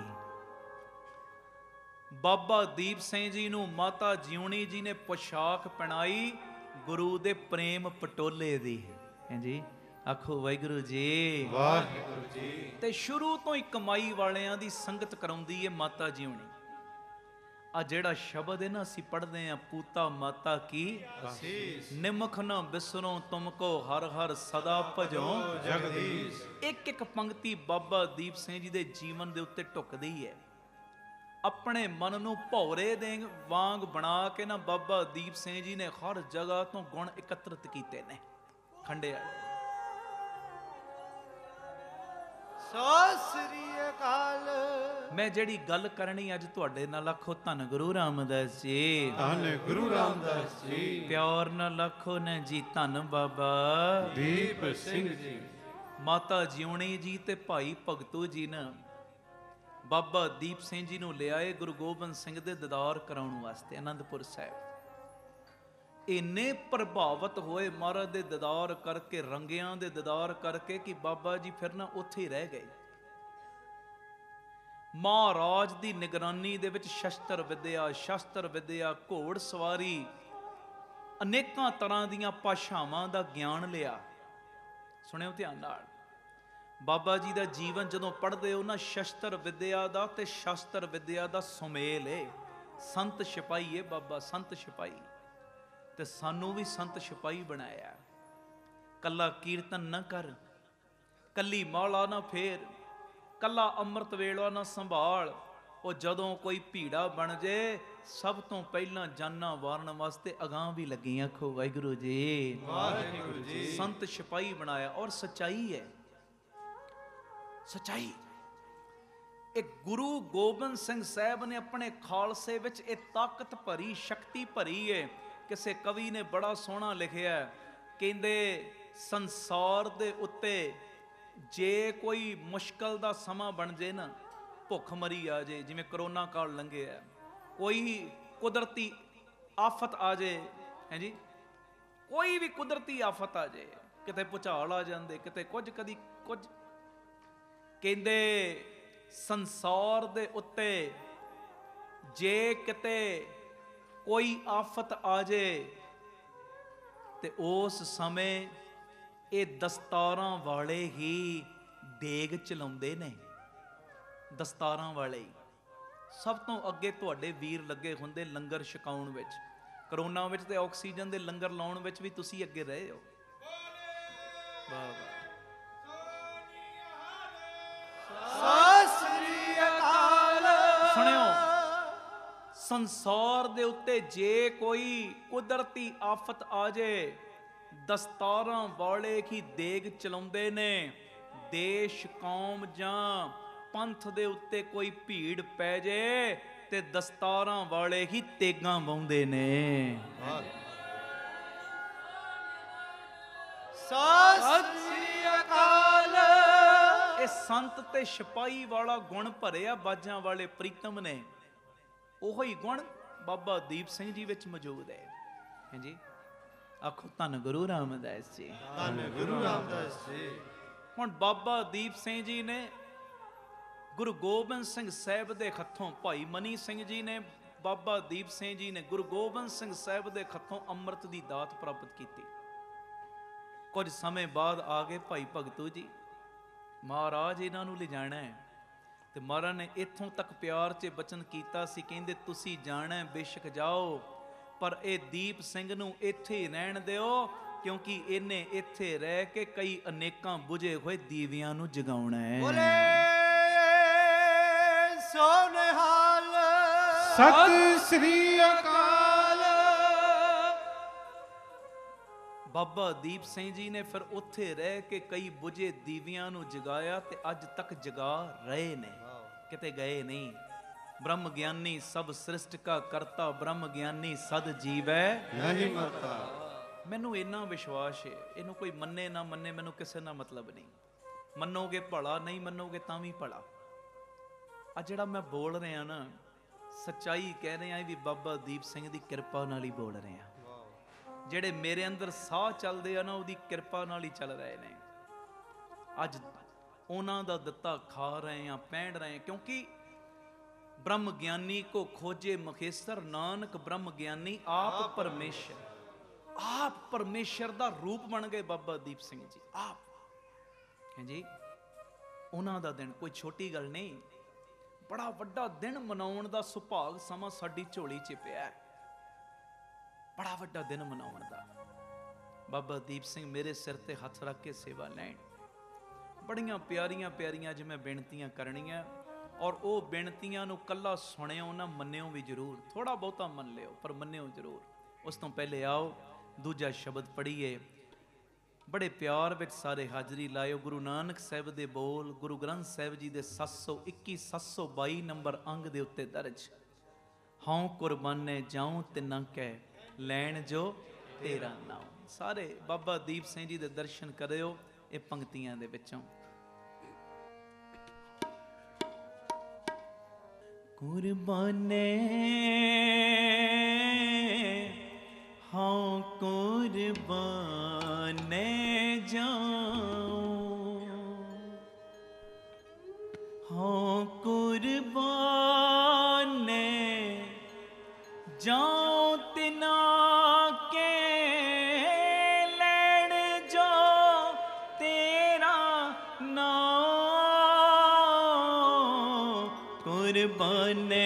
ਬਾਬਾ ਦੀਪ ਸਿੰਘ ਜੀ ਨੂੰ ਮਾਤਾ ਜਿਉਣੀ ਜੀ ਨੇ ਪੋਸ਼ਾਕ ਪਹਿਨਾਈ ਗੁਰੂ ਦੇ ਪ੍ਰੇਮ ਪਟੋਲੇ ਦੀ। ਹਾਂਜੀ, ਆਖੋ ਵਾਹਿਗੁਰੂ ਜੀ, ਵਾਹਿਗੁਰੂ ਜੀ। ਤੇ ਸ਼ੁਰੂ ਤੋਂ ਹੀ ਕਮਾਈ ਵਾਲਿਆਂ ਦੀ ਸੰਗਤ ਕਰਾਉਂਦੀ ਹੈ ਮਾਤਾ ਜਿਉਣੀ। ਆ ਜਿਹੜਾ ਸ਼ਬਦ ਹੈ ਨਾ ਅਸੀਂ ਪੜ੍ਹਦੇ ਆ, ਪੂਤਾ ਮਾਤਾ ਕੀ ਅਸੀਸ, ਨਿਮਖ ਨਾ ਬਿਸਰੋ ਤੁਮਕੋ ਹਰ ਹਰ ਸਦਾ ਭਜੋ ਜਗਦੀਸ਼। ਇੱਕ ਇੱਕ ਪੰਕਤੀ ਬਾਬਾ ਦੀਪ ਸਿੰਘ ਜੀ ਦੇ ਜੀਵਨ ਦੇ ਉੱਤੇ ਢੁੱਕਦੀ ਹੈ। ਆਪਣੇ ਮਨ ਨੂੰ ਭੌਰੇ ਦੇ ਵਾਂਗ ਬਣਾ ਕੇ ਨਾ ਬਾਬਾ ਦੀਪ ਸਿੰਘ ਜੀ ਨੇ ਹਰ ਜਗ੍ਹਾ ਤੋਂ ਗੁਣ ਇਕੱਤਰਿਤ ਕੀਤੇ ਨੇ, ਖੰਡਿਆ। ਸਤਿ ਸ੍ਰੀ ਅਕਾਲ। ਮੈਂ ਜਿਹੜੀ ਗੱਲ ਕਰਨੀ ਅੱਜ ਤੁਹਾਡੇ ਨਾਲ, ਆਖੋ ਧੰਨ ਗੁਰੂ ਰਾਮਦਾਸ ਜੀ, ਧੰਨ ਗੁਰੂ ਰਾਮਦਾਸ ਜੀ। ਪਿਆਰ ਨਾਲ ਆਖੋ ਨਾ ਜੀ, ਧੰਨ ਬਾਬਾ ਦੀਪ ਸਿੰਘ ਜੀ। ਮਾਤਾ ਜਿਉਣੀ ਜੀ ਤੇ ਭਾਈ ਭਗਤੂ ਜੀ ਨੇ ਬਾਬਾ ਦੀਪ ਸਿੰਘ ਜੀ ਨੂੰ ਲਿਆਏ ਗੁਰੂ ਗੋਬਿੰਦ ਸਿੰਘ ਦੇ ਦੀਦਾਰ ਕਰਾਉਣ ਵਾਸਤੇ ਅਨੰਦਪੁਰ ਸਾਹਿਬ। ਇੰਨੇ ਪ੍ਰਭਾਵਿਤ ਹੋਏ ਮਹਾਰਾਜ ਦੇ ਦੀਦਾਰ ਕਰਕੇ, ਰੰਗਿਆਂ ਦੇ ਦੀਦਾਰ ਕਰਕੇ, ਕਿ ਬਾਬਾ ਜੀ ਫਿਰ ਨਾ ਉੱਥੇ ਹੀ ਰਹਿ ਗਏ। ਮਹਾਰਾਜ ਦੀ ਨਿਗਰਾਨੀ ਦੇ ਵਿੱਚ ਸ਼ਸਤਰ ਵਿਦਿਆ, ਘੋੜ ਸਵਾਰੀ, ਅਨੇਕਾਂ ਤਰ੍ਹਾਂ ਦੀਆਂ ਭਾਸ਼ਾਵਾਂ ਦਾ ਗਿਆਨ ਲਿਆ। ਸੁਣਿਓ ਧਿਆਨ ਨਾਲ, ਬਾਬਾ ਜੀ ਦਾ ਜੀਵਨ ਜਦੋਂ ਪੜ੍ਹਦੇ ਹੋ ਨਾ, ਸ਼ਸਤਰ ਵਿਦਿਆ ਦਾ ਤੇ ਸ਼ਾਸਤਰ ਵਿਦਿਆ ਦਾ ਸੁਮੇਲ ਏ। ਸੰਤ ਸਿਪਾਹੀ ਏ ਬਾਬਾ, ਸੰਤ ਸਿਪਾਹੀ। ਤੇ ਸਾਨੂੰ ਵੀ ਸੰਤ ਸਿਪਾਹੀ ਬਣਾਇਆ। ਕੱਲਾ ਕੀਰਤਨ ਨਾ ਕਰ, ਕੱਲੀ ਮਾਲਾ ਨਾ ਫੇਰ, ਕੱਲਾ ਅੰਮ੍ਰਿਤ ਵੇਲਾ ਨਾ ਸੰਭਾਲ। ਉਹ ਜਦੋਂ ਕੋਈ ਭੀੜਾ ਬਣ ਜੇ, ਸਭ ਤੋਂ ਪਹਿਲਾਂ ਜਾਨਾਂ ਵਾਰਨ ਵਾਸਤੇ ਅਗਾਂਹ ਵੀ ਲੱਗੀਆਂ। ਆਖੋ ਵਾਹਿਗੁਰੂ ਜੀ, ਵਾਹਿਗੁਰੂ ਜੀ। ਸੰਤ ਸਿਪਾਹੀ ਬਣਾਇਆ। ਔਰ ਸੱਚਾਈ ਹੈ, ਸੱਚਾਈ। ਇਹ ਗੁਰੂ ਗੋਬਿੰਦ ਸਿੰਘ ਸਾਹਿਬ ਨੇ ਆਪਣੇ ਖਾਲਸੇ ਵਿੱਚ ਇਹ ਤਾਕਤ ਭਰੀ, ਸ਼ਕਤੀ ਭਰੀ ਹੈ। ਕਿਸੇ ਕਵੀ ਨੇ ਬੜਾ ਸੋਹਣਾ ਲਿਖਿਆ, ਕਹਿੰਦੇ ਸੰਸਾਰ ਦੇ ਉੱਤੇ ਜੇ ਕੋਈ ਮੁਸ਼ਕਲ ਦਾ ਸਮਾਂ ਬਣ ਜੇ ਨਾ, ਭੁੱਖ ਮਰੀ ਆ ਜੇ, ਜਿਵੇਂ ਕਰੋਨਾ ਕਾਲ ਲੰਘਿਆ, ਕੋਈ ਕੁਦਰਤੀ ਆਫਤ ਆ ਜੇ, ਹੈ ਜੀ, ਕੋਈ ਵੀ ਕੁਦਰਤੀ ਆਫਤ ਆ ਜੇ, ਕਿਤੇ ਭੁਚਾਲ ਆ ਜਾਂਦੇ, ਕਿਤੇ ਕੁਝ, ਕਦੀ ਕੁਝ। ਕਹਿੰਦੇ ਸੰਸਾਰ ਦੇ ਉੱਤੇ ਜੇ ਕਿਤੇ ਕੋਈ ਆਫਤ ਆ ਜੇ ਤੇ ਉਸ ਸਮੇਂ ਇਹ ਦਸਤਾਰਾਂ ਵਾਲੇ ਹੀ ਦੇਗ ਚਲਾਉਂਦੇ ਨੇ। ਦਸਤਾਰਾਂ ਵਾਲੇ ਹੀ ਸਭ ਤੋਂ ਅੱਗੇ ਤੁਹਾਡੇ ਵੀਰ ਲੱਗੇ ਹੁੰਦੇ ਲੰਗਰ ਛਕਾਉਣ ਵਿੱਚ। ਕਰੋਨਾ ਵਿੱਚ ਤੇ ਆਕਸੀਜਨ ਦੇ ਲੰਗਰ ਲਾਉਣ ਵਿੱਚ ਵੀ ਤੁਸੀਂ ਅੱਗੇ ਰਹੇ ਹੋ। ਵਾਹ ਵਾਹ। ਸਤਿ ਸ੍ਰੀ ਅਕਾਲ। ਸੁਣਿਓ, ਸੰਸਾਰ ਦੇ ਉੱਤੇ ਜੇ ਕੋਈ ਕੁਦਰਤੀ ਆਫਤ ਆ ਜੇ, ਦਸਤਾਰਾਂ ਵਾਲੇ ਹੀ ਦੇਗ ਚਲਾਉਂਦੇ ਨੇ। ਦੇਸ਼, ਕੌਮ ਜਾਂ ਪੰਥ ਦੇ ਉੱਤੇ ਕੋਈ ਭੀੜ ਪੈ ਜੇ, ਤੇ ਦਸਤਾਰਾਂ ਵਾਲੇ ਹੀ ਤੇਗਾਂ ਵਾਉਂਦੇ ਨੇ। ਸਤਿ ਸ੍ਰੀ ਅਕਾਲ। ਇਹ ਸੰਤ ਤੇ ਸਿਪਾਹੀ ਵਾਲਾ ਗੁਣ ਭਰਿਆ ਬਾਜਾਂ ਵਾਲੇ ਪ੍ਰੀਤਮ ਨੇ, ਉਹੋ ਹੀ ਗੁਣ ਬਾਬਾ ਦੀਪ ਸਿੰਘ ਜੀ ਵਿੱਚ ਮੌਜੂਦ ਹੈ। ਹਾਂਜੀ, ਆਖੋ ਧੰਨ ਗੁਰੂ ਰਾਮਦਾਸ ਜੀ, ਧੰਨ ਗੁਰੂ ਰਾਮਦਾਸ ਜੀ। ਹੁਣ ਬਾਬਾ ਦੀਪ ਸਿੰਘ ਜੀ ਨੇ ਗੁਰੂ ਗੋਬਿੰਦ ਸਿੰਘ ਸਾਹਿਬ ਦੇ ਹੱਥੋਂ, ਭਾਈ ਮਨੀ ਸਿੰਘ ਜੀ ਨੇ ਬਾਬਾ ਦੀਪ ਸਿੰਘ ਜੀ ਨੇ ਗੁਰੂ ਗੋਬਿੰਦ ਸਿੰਘ ਸਾਹਿਬ ਦੇ ਹੱਥੋਂ ਅੰਮ੍ਰਿਤ ਦੀ ਦਾਤ ਪ੍ਰਾਪਤ ਕੀਤੀ। ਕੁਝ ਸਮੇਂ ਬਾਅਦ ਆ ਗਏ ਭਾਈ ਭਗਤੂ ਜੀ, ਮਹਾਰਾਜ ਇਹਨਾਂ ਨੂੰ ਲਿਜਾਣਾ ਹੈ, ਤੇ ਮਹਾਰਾਜ ਨੇ ਇੱਥੋਂ ਤੱਕ ਪਿਆਰ 'ਚ ਬਚਨ ਕੀਤਾ ਸੀ, ਕਹਿੰਦੇ ਤੁਸੀਂ ਜਾਣਾ ਬੇਸ਼ੱਕ ਜਾਓ, ਪਰ ਇਹ ਦੀਪ ਸਿੰਘ ਨੂੰ ਇੱਥੇ ਹੀ ਰਹਿਣ ਦਿਓ, ਕਿਉਂਕਿ ਇਹਨੇ ਇੱਥੇ ਰਹਿ ਕੇ ਕਈ ਅਨੇਕਾਂ ਬੁਝੇ ਹੋਏ ਦੀਵਿਆਂ ਨੂੰ ਜਗਾਉਣਾ ਹੈ। ਬੋਲੇ ਸੋਨਿਹਾਲ। ਸਤਿ ਸ੍ਰੀ ਅਕਾਲ। ਬਾਬਾ ਦੀਪ ਸਿੰਘ ਜੀ ਨੇ ਫਿਰ ਉੱਥੇ ਰਹਿ ਕੇ ਕਈ ਬੁਝੇ ਦੀਵਿਆਂ ਨੂੰ ਜਗਾਇਆ, ਤੇ ਅੱਜ ਤੱਕ ਜਗਾ ਰਹੇ ਨੇ, ਕਿਤੇ ਗਏ ਨਹੀਂ। ਬ੍ਰਹਮ ਗਿਆਨੀ ਸਭ ਸ੍ਰਿਸ਼ਟ ਕਾ ਕਰਤਾ, ਬ੍ਰਹਮ ਗਿਆਨੀ ਸਦ ਜੀਵੈ ਨਹੀਂ ਮਰਤਾ। ਮੈਨੂੰ ਇੰਨਾ ਵਿਸ਼ਵਾਸ ਹੈ, ਇਹਨੂੰ ਕੋਈ ਮੰਨੇ ਨਾ ਮੰਨੇ, ਮੈਨੂੰ ਕਿਸੇ ਨਾਲ ਮਤਲਬ ਨਹੀਂ। ਮੰਨੋਗੇ ਭਲਾ, ਨਹੀਂ ਮੰਨੋਗੇ ਤਾਂ ਵੀ ਭਲਾ। ਆ ਜਿਹੜਾ ਮੈਂ ਬੋਲ ਰਿਹਾ ਨਾ, ਸੱਚਾਈ ਕਹਿ ਰਿਹਾ ਵੀ ਬਾਬਾ ਦੀਪ ਸਿੰਘ ਦੀ ਕਿਰਪਾ ਨਾਲ ਹੀ ਬੋਲ ਰਿਹਾ। ਜਿਹੜੇ ਮੇਰੇ ਅੰਦਰ ਸਾਹ ਚੱਲਦੇ ਆ ਨਾ, ਉਹਦੀ ਕਿਰਪਾ ਨਾਲ ਹੀ ਚੱਲ ਰਹੇ ਨੇ। ਅੱਜ ਉਹਨਾਂ ਦਾ ਦਿੱਤਾ ਖਾ ਰਹੇ ਆ, ਪਹਿਨ ਰਹੇ ਆ, ਕਿਉਂਕਿ ਬ੍ਰਹਮ ਗਿਆਨੀ ਕੋ ਖੋਜੇ ਮਖੇਸਰ, ਨਾਨਕ ਬ੍ਰਹਮ ਗਿਆਨੀ ਆਪ ਪਰਮੇਸ਼ਰ। ਆਪ ਪਰਮੇਸ਼ਰ ਦਾ ਰੂਪ ਬਣ ਗਏ ਬਾਬਾ ਦੀਪ ਸਿੰਘ ਜੀ ਆਪ। ਹਾਂਜੀ, ਉਹਨਾਂ ਦਾ ਦਿਨ ਕੋਈ ਛੋਟੀ ਗੱਲ ਨਹੀਂ, ਬੜਾ ਵੱਡਾ ਦਿਨ ਮਨਾਉਣ ਦਾ ਸੁਭਾਗ ਸਮਾਂ ਸਾਡੀ ਝੋਲੀ 'ਚ ਪਿਆ ਹੈ। ਬੜਾ ਵੱਡਾ ਦਿਨ ਮਨਾਉਣ ਦਾ। ਬਾਬਾ ਦੀਪ ਸਿੰਘ ਮੇਰੇ ਸਿਰ ਤੇ ਹੱਥ ਰੱਖ ਕੇ ਸੇਵਾ ਲੈਣ। ਬੜੀਆਂ ਪਿਆਰੀਆਂ ਪਿਆਰੀਆਂ ਜਿਵੇਂ ਬੇਨਤੀਆਂ ਕਰਨੀਆਂ, ਔਰ ਉਹ ਬੇਨਤੀਆਂ ਨੂੰ ਕੱਲਾ ਸੁਣਿਓ ਨਾ, ਮੰਨਿਓ ਵੀ ਜ਼ਰੂਰ। ਥੋੜਾ ਬਹੁਤਾ ਮੰਨ ਲਿਓ, ਪਰ ਮੰਨਿਓ ਜ਼ਰੂਰ। ਉਸ ਤੋਂ ਪਹਿਲੇ ਆਓ ਦੂਜਾ ਸ਼ਬਦ ਪੜ੍ਹੀਏ। ਬੜੇ ਪਿਆਰ ਵਿੱਚ ਸਾਰੇ ਹਾਜ਼ਰੀ ਲਾਇਓ। ਗੁਰੂ ਨਾਨਕ ਸਾਹਿਬ ਦੇ ਬੋਲ ਗੁਰੂ ਗ੍ਰੰਥ ਸਾਹਿਬ ਜੀ ਦੇ 721 722 ਨੰਬਰ ਅੰਗ ਦੇ ਉੱਤੇ ਦਰਜ। ਹਉ ਕੁਰਬਾਨੇ ਜਾਉ ਤਿਨਾਂ ਕਹਿ, ਲੈਣ ਜੋ ਤੇਰਾ ਨਾਮ। ਸਾਰੇ ਬਾਬਾ ਦੀਪ ਸਿੰਘ ਜੀ ਦੇ ਦਰਸ਼ਨ ਕਰਿਓ ਇਹ ਪੰਕਤੀਆਂ ਦੇ ਵਿੱਚੋਂ। ਕੁਰਬਾਨੇ ਹਉ ਕੁਰਬਾਨੇ ਜਾਉ, ਹਉ ਕੁਰਬਾਨੇ ਜਾਉ ਤਿਨਾ ਕੇ, ਲੈਣ ਜੋ ਤੇਰਾ ਨਾਮ। ਕੁਰਬਾਨੇ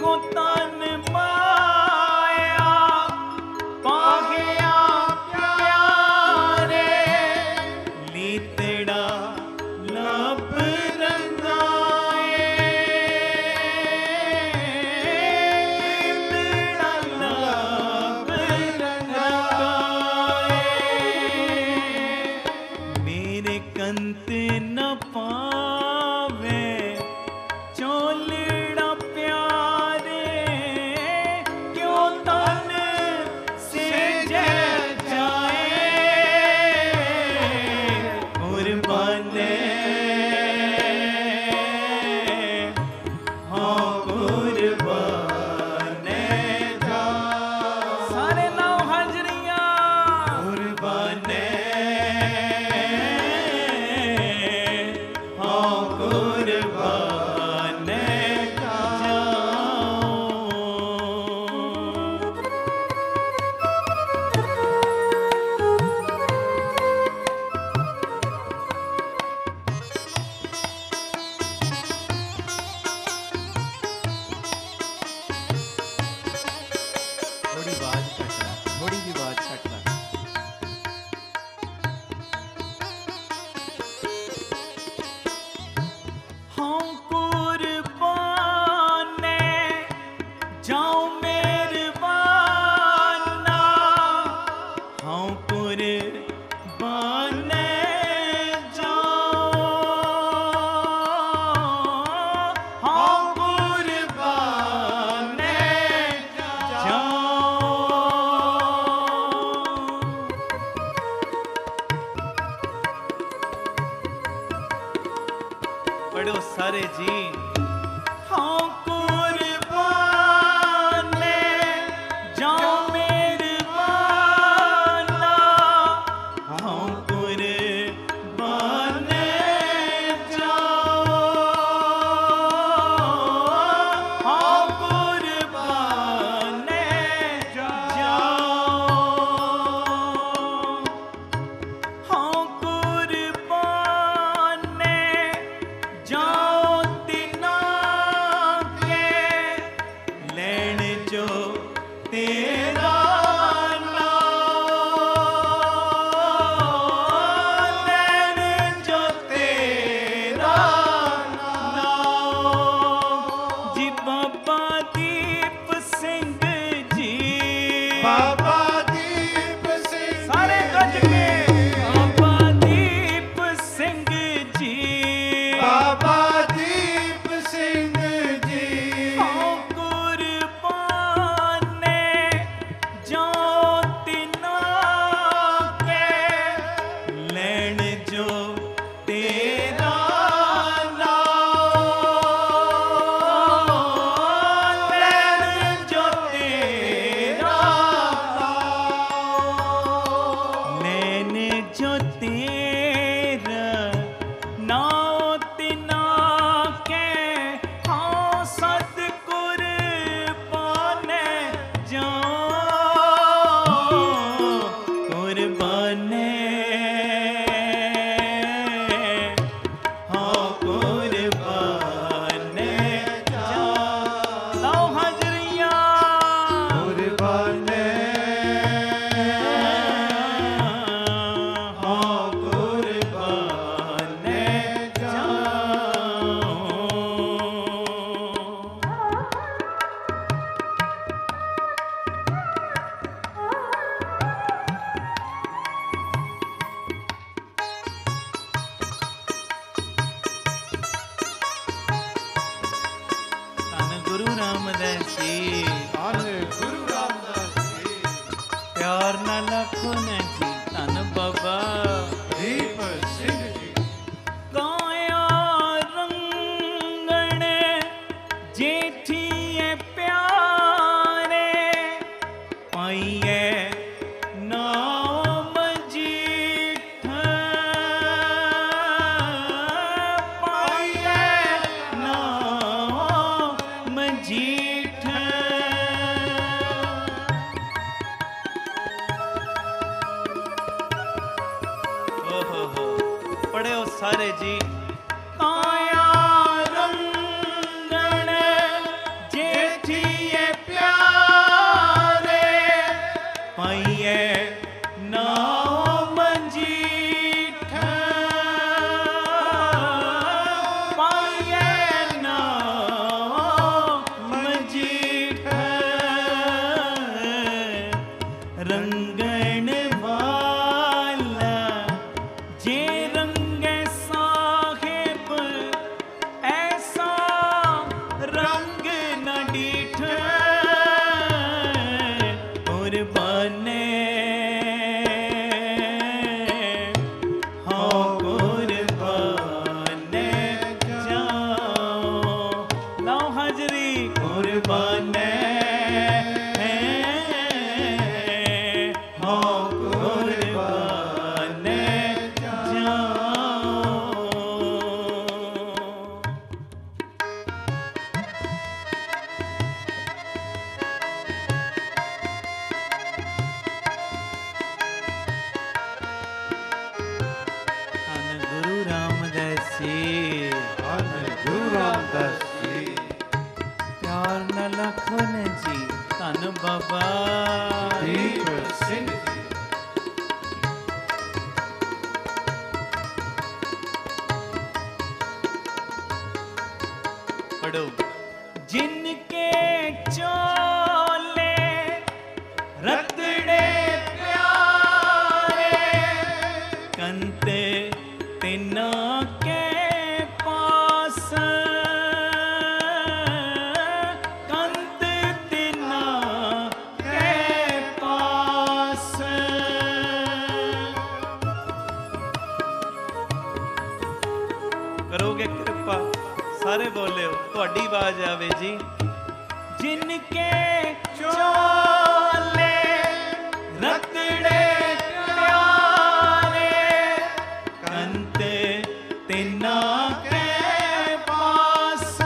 देखो तन माया पागया प्यारे लीतड़ा लब रंगाए लीतड़ा लब रंगाए मेरे कंत न पावे चोलड़ा प्यारे क्यों तन से जय जाए कुर्बाने हाँ कुर्बाने जा सारे लाओ हाजरियां कुर्बाने हाँ कुर्बाने थोड़ी बात छटना थोड़ी भी बात छटना हम कुर्बाने जाओ मेरबाना हम कुर्बाने जाओ हम कुर्बाने जाओ पढ़ो सारे जी हाँ कुर्बाने जाओ मेरबाना हाँ कुर्बाने जाओ हाँ कुर्बाने जाओ हाँ कुर्बाने जाओ तिना के लेन जो तेरा नाम लेन जो तेरा नाम जी बाबा दीप सिंह जी बाबा दीप सिंह सारे गज के बाबा दीप सिंह जी बाबा दीप सिंह जी हाँ कुर्बाने जाओ तिना के लेन जो तेरा नाम लेन जो तेरा लेन जो तेरा नाम तिना के हाँ सत कुर्बाने जाओ कुर्बाने हाँ कुर्बाने जाओ लाओ हाजरियां कुर्बाने हाँ कुर्बाने जाओ ਧੰਨ ਗੁਰੂ ਰਾਮਦਾਸ ਜੀ ਧੰਨ ਗੁਰੂ ਰਾਮਦਾਸ ਜੀ ਪਿਆਰ ਨਾਲ ਆਖੋ ਨਾ ਜੀ ਧੰਨ ਬਾਬਾ ਦੀਪ ਸਿੰਘ ਜੀ ਕਾਇਆ ਰੰਗਣ ਜੇਠੀਏ ਪਿਆਰੇ ਪਾਈਏ ਨਾਮ ਜੀਠ ਪਾਈਏ ਨਾਮ ਜੀਠ ਧੰਨ ਗੁਰੂ ਰਾਮਦਾਸ ਜੀ। ਪਿਆਰ ਨਾਲ ਲਖਨ ਜੀ ਧੰਨ ਬਾਬਾ ਦੀਪ ਸਿੰਘ ਜੀ। पढ़ो। जिनके चोले रतड़े प्यारे कंते तिना के पास कंत तिना के पास। करोगे कृपा सारे बोले ਤੁਹਾਡੀ ਆਵਾਜ਼ ਆਵੇ ਜੀ। ਜਿਨਕੇ ਚੋਲੇ ਰਤੜੇ ਪਿਆਰੇ ਕੰਤੇ ਤਿਨਾ ਕੇ ਪਾਸ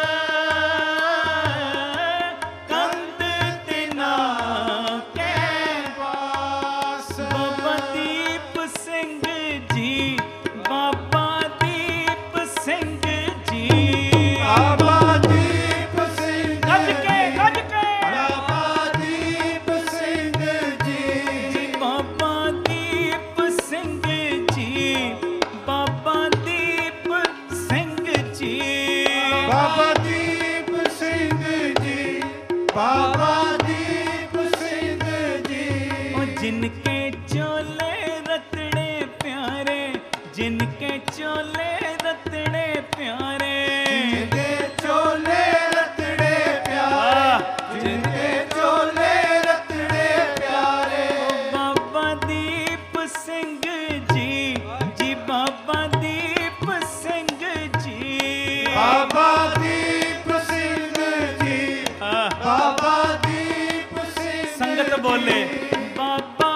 ਕੰਤ ਤਿਨਾ ਕੇ ਪਾਸ। ਬਾਬਾ ਦੀਪ ਸਿੰਘ ਜੀ ਬਾਬਾ ਦੀਪ ਸਿੰਘ ਜੀ। ਬਾਬਾ ਦੀਪ ਸਿੰਘ ਗੱਜ ਕੇ ਬਾਬਾ ਦੀਪ ਸਿੰਘ ਜੀ। ਬਾਬਾ ਦੀਪ ਸਿੰਘ ਜੀ ਬਾਬਾ ਦੀਪ ਸਿੰਘ ਜੀ। ਬਾਬਾ ਦੀਪ ਸਿੰਘ ਜੀ ਬਾਬਾ ਦੀਪ ਸਿੰਘ ਜੀ। ਉਹ ਜਿਨਕੇ ਚੋਲੇ ਰਤੜੇ ਪਿਆਰੇ ਜਿਨਕੇ ਚੋਲੇ ਰਤੜੇ ਪਿਆਰੇ ਜਿਨਕੇ ਚੋਲੇ ਰਤੜੇ ਪਿਆਰੇ ਜਿਨਕੇ ਚੋਲੇ ਰਤੜੇ ਪਿਆਰੇ। ਬਾਬਾ ਦੀਪ ਸਿੰਘ ਜੀ ਜੀ ਬਾਬਾ ਦੀਪ ਸਿੰਘ ਜੀ। ਬਾਬਾ ਦੀਪ ਸਿੰਘ ਜੀ ਬਾਬਾ ਦੀਪ ਸਿੰਘ ਸੰਗਤ ਬੋਲੇ ਬਾਬਾ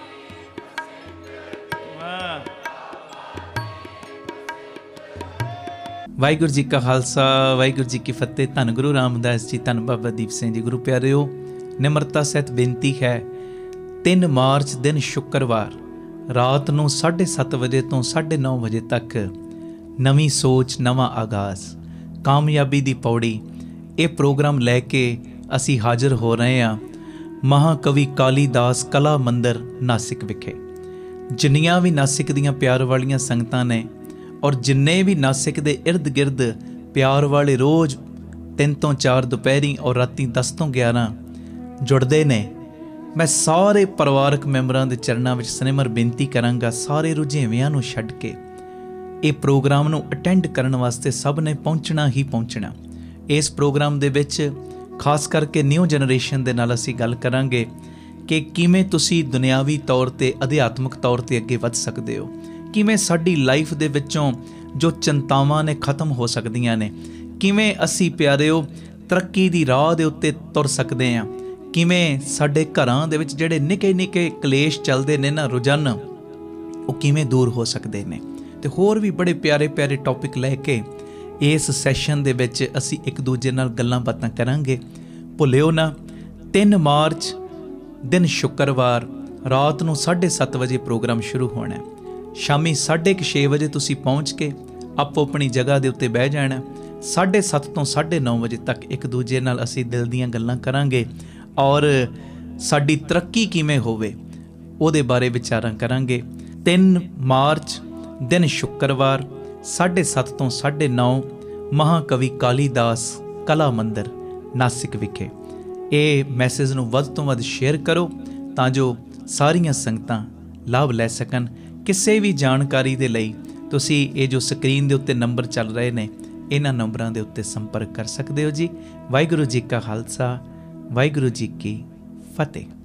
ਵਾਹ। ਵਾਹਿਗੁਰੂ ਜੀ ਕਾ ਖਾਲਸਾ ਵਾਹਿਗੁਰੂ ਜੀ ਕੀ ਫਤਿਹ। ਧੰਨ ਗੁਰੂ ਰਾਮਦਾਸ ਜੀ ਧੰਨ ਬਾਬਾ ਦੀਪ ਸਿੰਘ ਜੀ। ਗੁਰੂ ਪਿਆਰਿਓ, ਨਿਮਰਤਾ ਸਹਿਤ ਬੇਨਤੀ ਹੈ 3 ਮਾਰਚ ਦਿਨ ਸ਼ੁੱਕਰਵਾਰ ਰਾਤ ਨੂੰ 7:30 ਵਜੇ ਤੋਂ 9:30 ਵਜੇ ਤੱਕ ਨਵੀਂ ਸੋਚ ਨਵਾਂ ਆਗਾਜ਼ ਕਾਮਯਾਬੀ ਦੀ ਪੌੜੀ ਇਹ ਪ੍ਰੋਗਰਾਮ ਲੈ ਕੇ ਅਸੀਂ ਹਾਜ਼ਰ ਹੋ ਰਹੇ ਹਾਂ ਮਹਾਕਵੀ ਕਾਲੀਦਾਸ ਕਲਾ ਮੰਦਰ ਨਾਸਿਕ ਵਿਖੇ। ਜਿੰਨੀਆਂ ਵੀ ਨਾਸਿਕ ਦੀਆਂ ਪਿਆਰ ਵਾਲੀਆਂ ਸੰਗਤਾਂ ਨੇ ਔਰ ਜਿੰਨੇ ਵੀ ਨਾਸਿਕ ਦੇ ਇਰਦ ਗਿਰਦ ਪਿਆਰ ਵਾਲੇ ਰੋਜ਼ 3 ਤੋਂ 4 ਦੁਪਹਿਰੀ ਔਰ ਰਾਤੀ 10 ਤੋਂ 11 ਜੁੜਦੇ ਨੇ, ਮੈਂ ਸਾਰੇ ਪਰਿਵਾਰਕ ਮੈਂਬਰਾਂ ਦੇ ਚਰਨਾਂ ਵਿੱਚ ਸਨੇਮਰ ਬੇਨਤੀ ਕਰਾਂਗਾ ਸਾਰੇ ਰੁਝੇਵਿਆਂ ਨੂੰ ਛੱਡ ਕੇ ਇਹ ਪ੍ਰੋਗਰਾਮ ਨੂੰ ਅਟੈਂਡ ਕਰਨ ਵਾਸਤੇ ਸਭ ਨੇ ਪਹੁੰਚਣਾ ਹੀ ਪਹੁੰਚਣਾ। ਇਸ ਪ੍ਰੋਗਰਾਮ ਦੇ ਵਿੱਚ ਖਾਸ ਕਰਕੇ ਨਿਊ ਜਨਰੇਸ਼ਨ ਦੇ ਨਾਲ ਅਸੀਂ ਗੱਲ ਕਰਾਂਗੇ ਕਿ ਕਿਵੇਂ ਤੁਸੀਂ ਦੁਨਿਆਵੀ ਤੌਰ ਤੇ ਅਧਿਆਤਮਿਕ ਤੌਰ ਤੇ ਅੱਗੇ ਵੱਧ ਸਕਦੇ ਹੋ, ਕਿਵੇਂ ਸਾਡੀ ਲਾਈਫ ਦੇ ਵਿੱਚੋਂ ਜੋ ਚਿੰਤਾਵਾਂ ਨੇ ਖਤਮ ਹੋ ਸਕਦੀਆਂ ਨੇ, ਕਿਵੇਂ ਅਸੀਂ ਪਿਆਰਿਓ ਤਰੱਕੀ ਦੀ ਰਾਹ ਦੇ ਉੱਤੇ ਤੁਰ ਸਕਦੇ ਹਾਂ, ਕਿਵੇਂ ਸਾਡੇ ਘਰਾਂ ਦੇ ਵਿੱਚ ਜਿਹੜੇ ਨਿੱਕੇ ਨਿੱਕੇ ਕਲੇਸ਼ ਚੱਲਦੇ ਨੇ ਨਾ ਰੋਜ਼ਾਨਾ ਉਹ ਕਿਵੇਂ ਦੂਰ ਹੋ ਸਕਦੇ ਨੇ। ਤੇ ਹੋਰ ਵੀ ਬੜੇ ਪਿਆਰੇ ਪਿਆਰੇ ਟੌਪਿਕ ਲੈ ਕੇ ਇਸ ਸੈਸ਼ਨ ਦੇ ਵਿੱਚ ਅਸੀਂ ਇੱਕ ਦੂਜੇ ਨਾਲ ਗੱਲਾਂ ਬਾਤਾਂ ਕਰਾਂਗੇ। ਭੁੱਲਿਓ ਨਾ 3 ਮਾਰਚ ਦਿਨ ਸ਼ੁੱਕਰਵਾਰ ਰਾਤ ਨੂੰ 7:30 ਵਜੇ ਪ੍ਰੋਗਰਾਮ ਸ਼ੁਰੂ ਹੋਣਾ। ਸ਼ਾਮੀ 6:30 ਵਜੇ ਤੁਸੀਂ ਪਹੁੰਚ ਕੇ ਆਪੋ ਆਪਣੀ ਜਗ੍ਹਾ ਦੇ ਉੱਤੇ ਬਹਿ ਜਾਣਾ। 7:30 ਤੋਂ 9:30 ਵਜੇ ਤੱਕ ਇੱਕ ਦੂਜੇ ਨਾਲ ਅਸੀਂ ਦਿਲ ਦੀਆਂ ਗੱਲਾਂ ਕਰਾਂਗੇ ਔਰ ਸਾਡੀ ਤਰੱਕੀ ਕਿਵੇਂ ਹੋਵੇ ਉਹਦੇ ਬਾਰੇ ਵਿਚਾਰਾਂ ਕਰਾਂਗੇ। 3 ਮਾਰਚ ਦਿਨ ਸ਼ੁੱਕਰਵਾਰ 7:30 ਤੋਂ 9:30 ਮਹਾਕਵੀ ਕਾਲੀਦਾਸ ਕਲਾ ਮੰਦਰ ਨਾਸਿਕ ਵਿਖੇ। ਇਹ ਮੈਸੇਜ ਨੂੰ ਵੱਧ ਤੋਂ ਵੱਧ ਸ਼ੇਅਰ ਕਰੋ ਤਾਂ ਜੋ ਸਾਰੀਆਂ ਸੰਗਤਾਂ ਲਾਭ ਲੈ ਸਕਣ। ਕਿਸੇ ਵੀ ਜਾਣਕਾਰੀ ਦੇ ਲਈ ਤੁਸੀਂ ਇਹ ਜੋ ਸਕਰੀਨ ਦੇ ਉੱਤੇ ਨੰਬਰ ਚੱਲ ਰਹੇ ਨੇ ਇਹਨਾਂ ਨੰਬਰਾਂ ਦੇ ਉੱਤੇ ਸੰਪਰਕ ਕਰ ਸਕਦੇ ਹੋ ਜੀ। ਵਾਹਿਗੁਰੂ ਜੀ ਕਾ ਖਾਲਸਾ ਵਾਹਿਗੁਰੂ ਜੀ ਕੀ ਫਤਿਹ।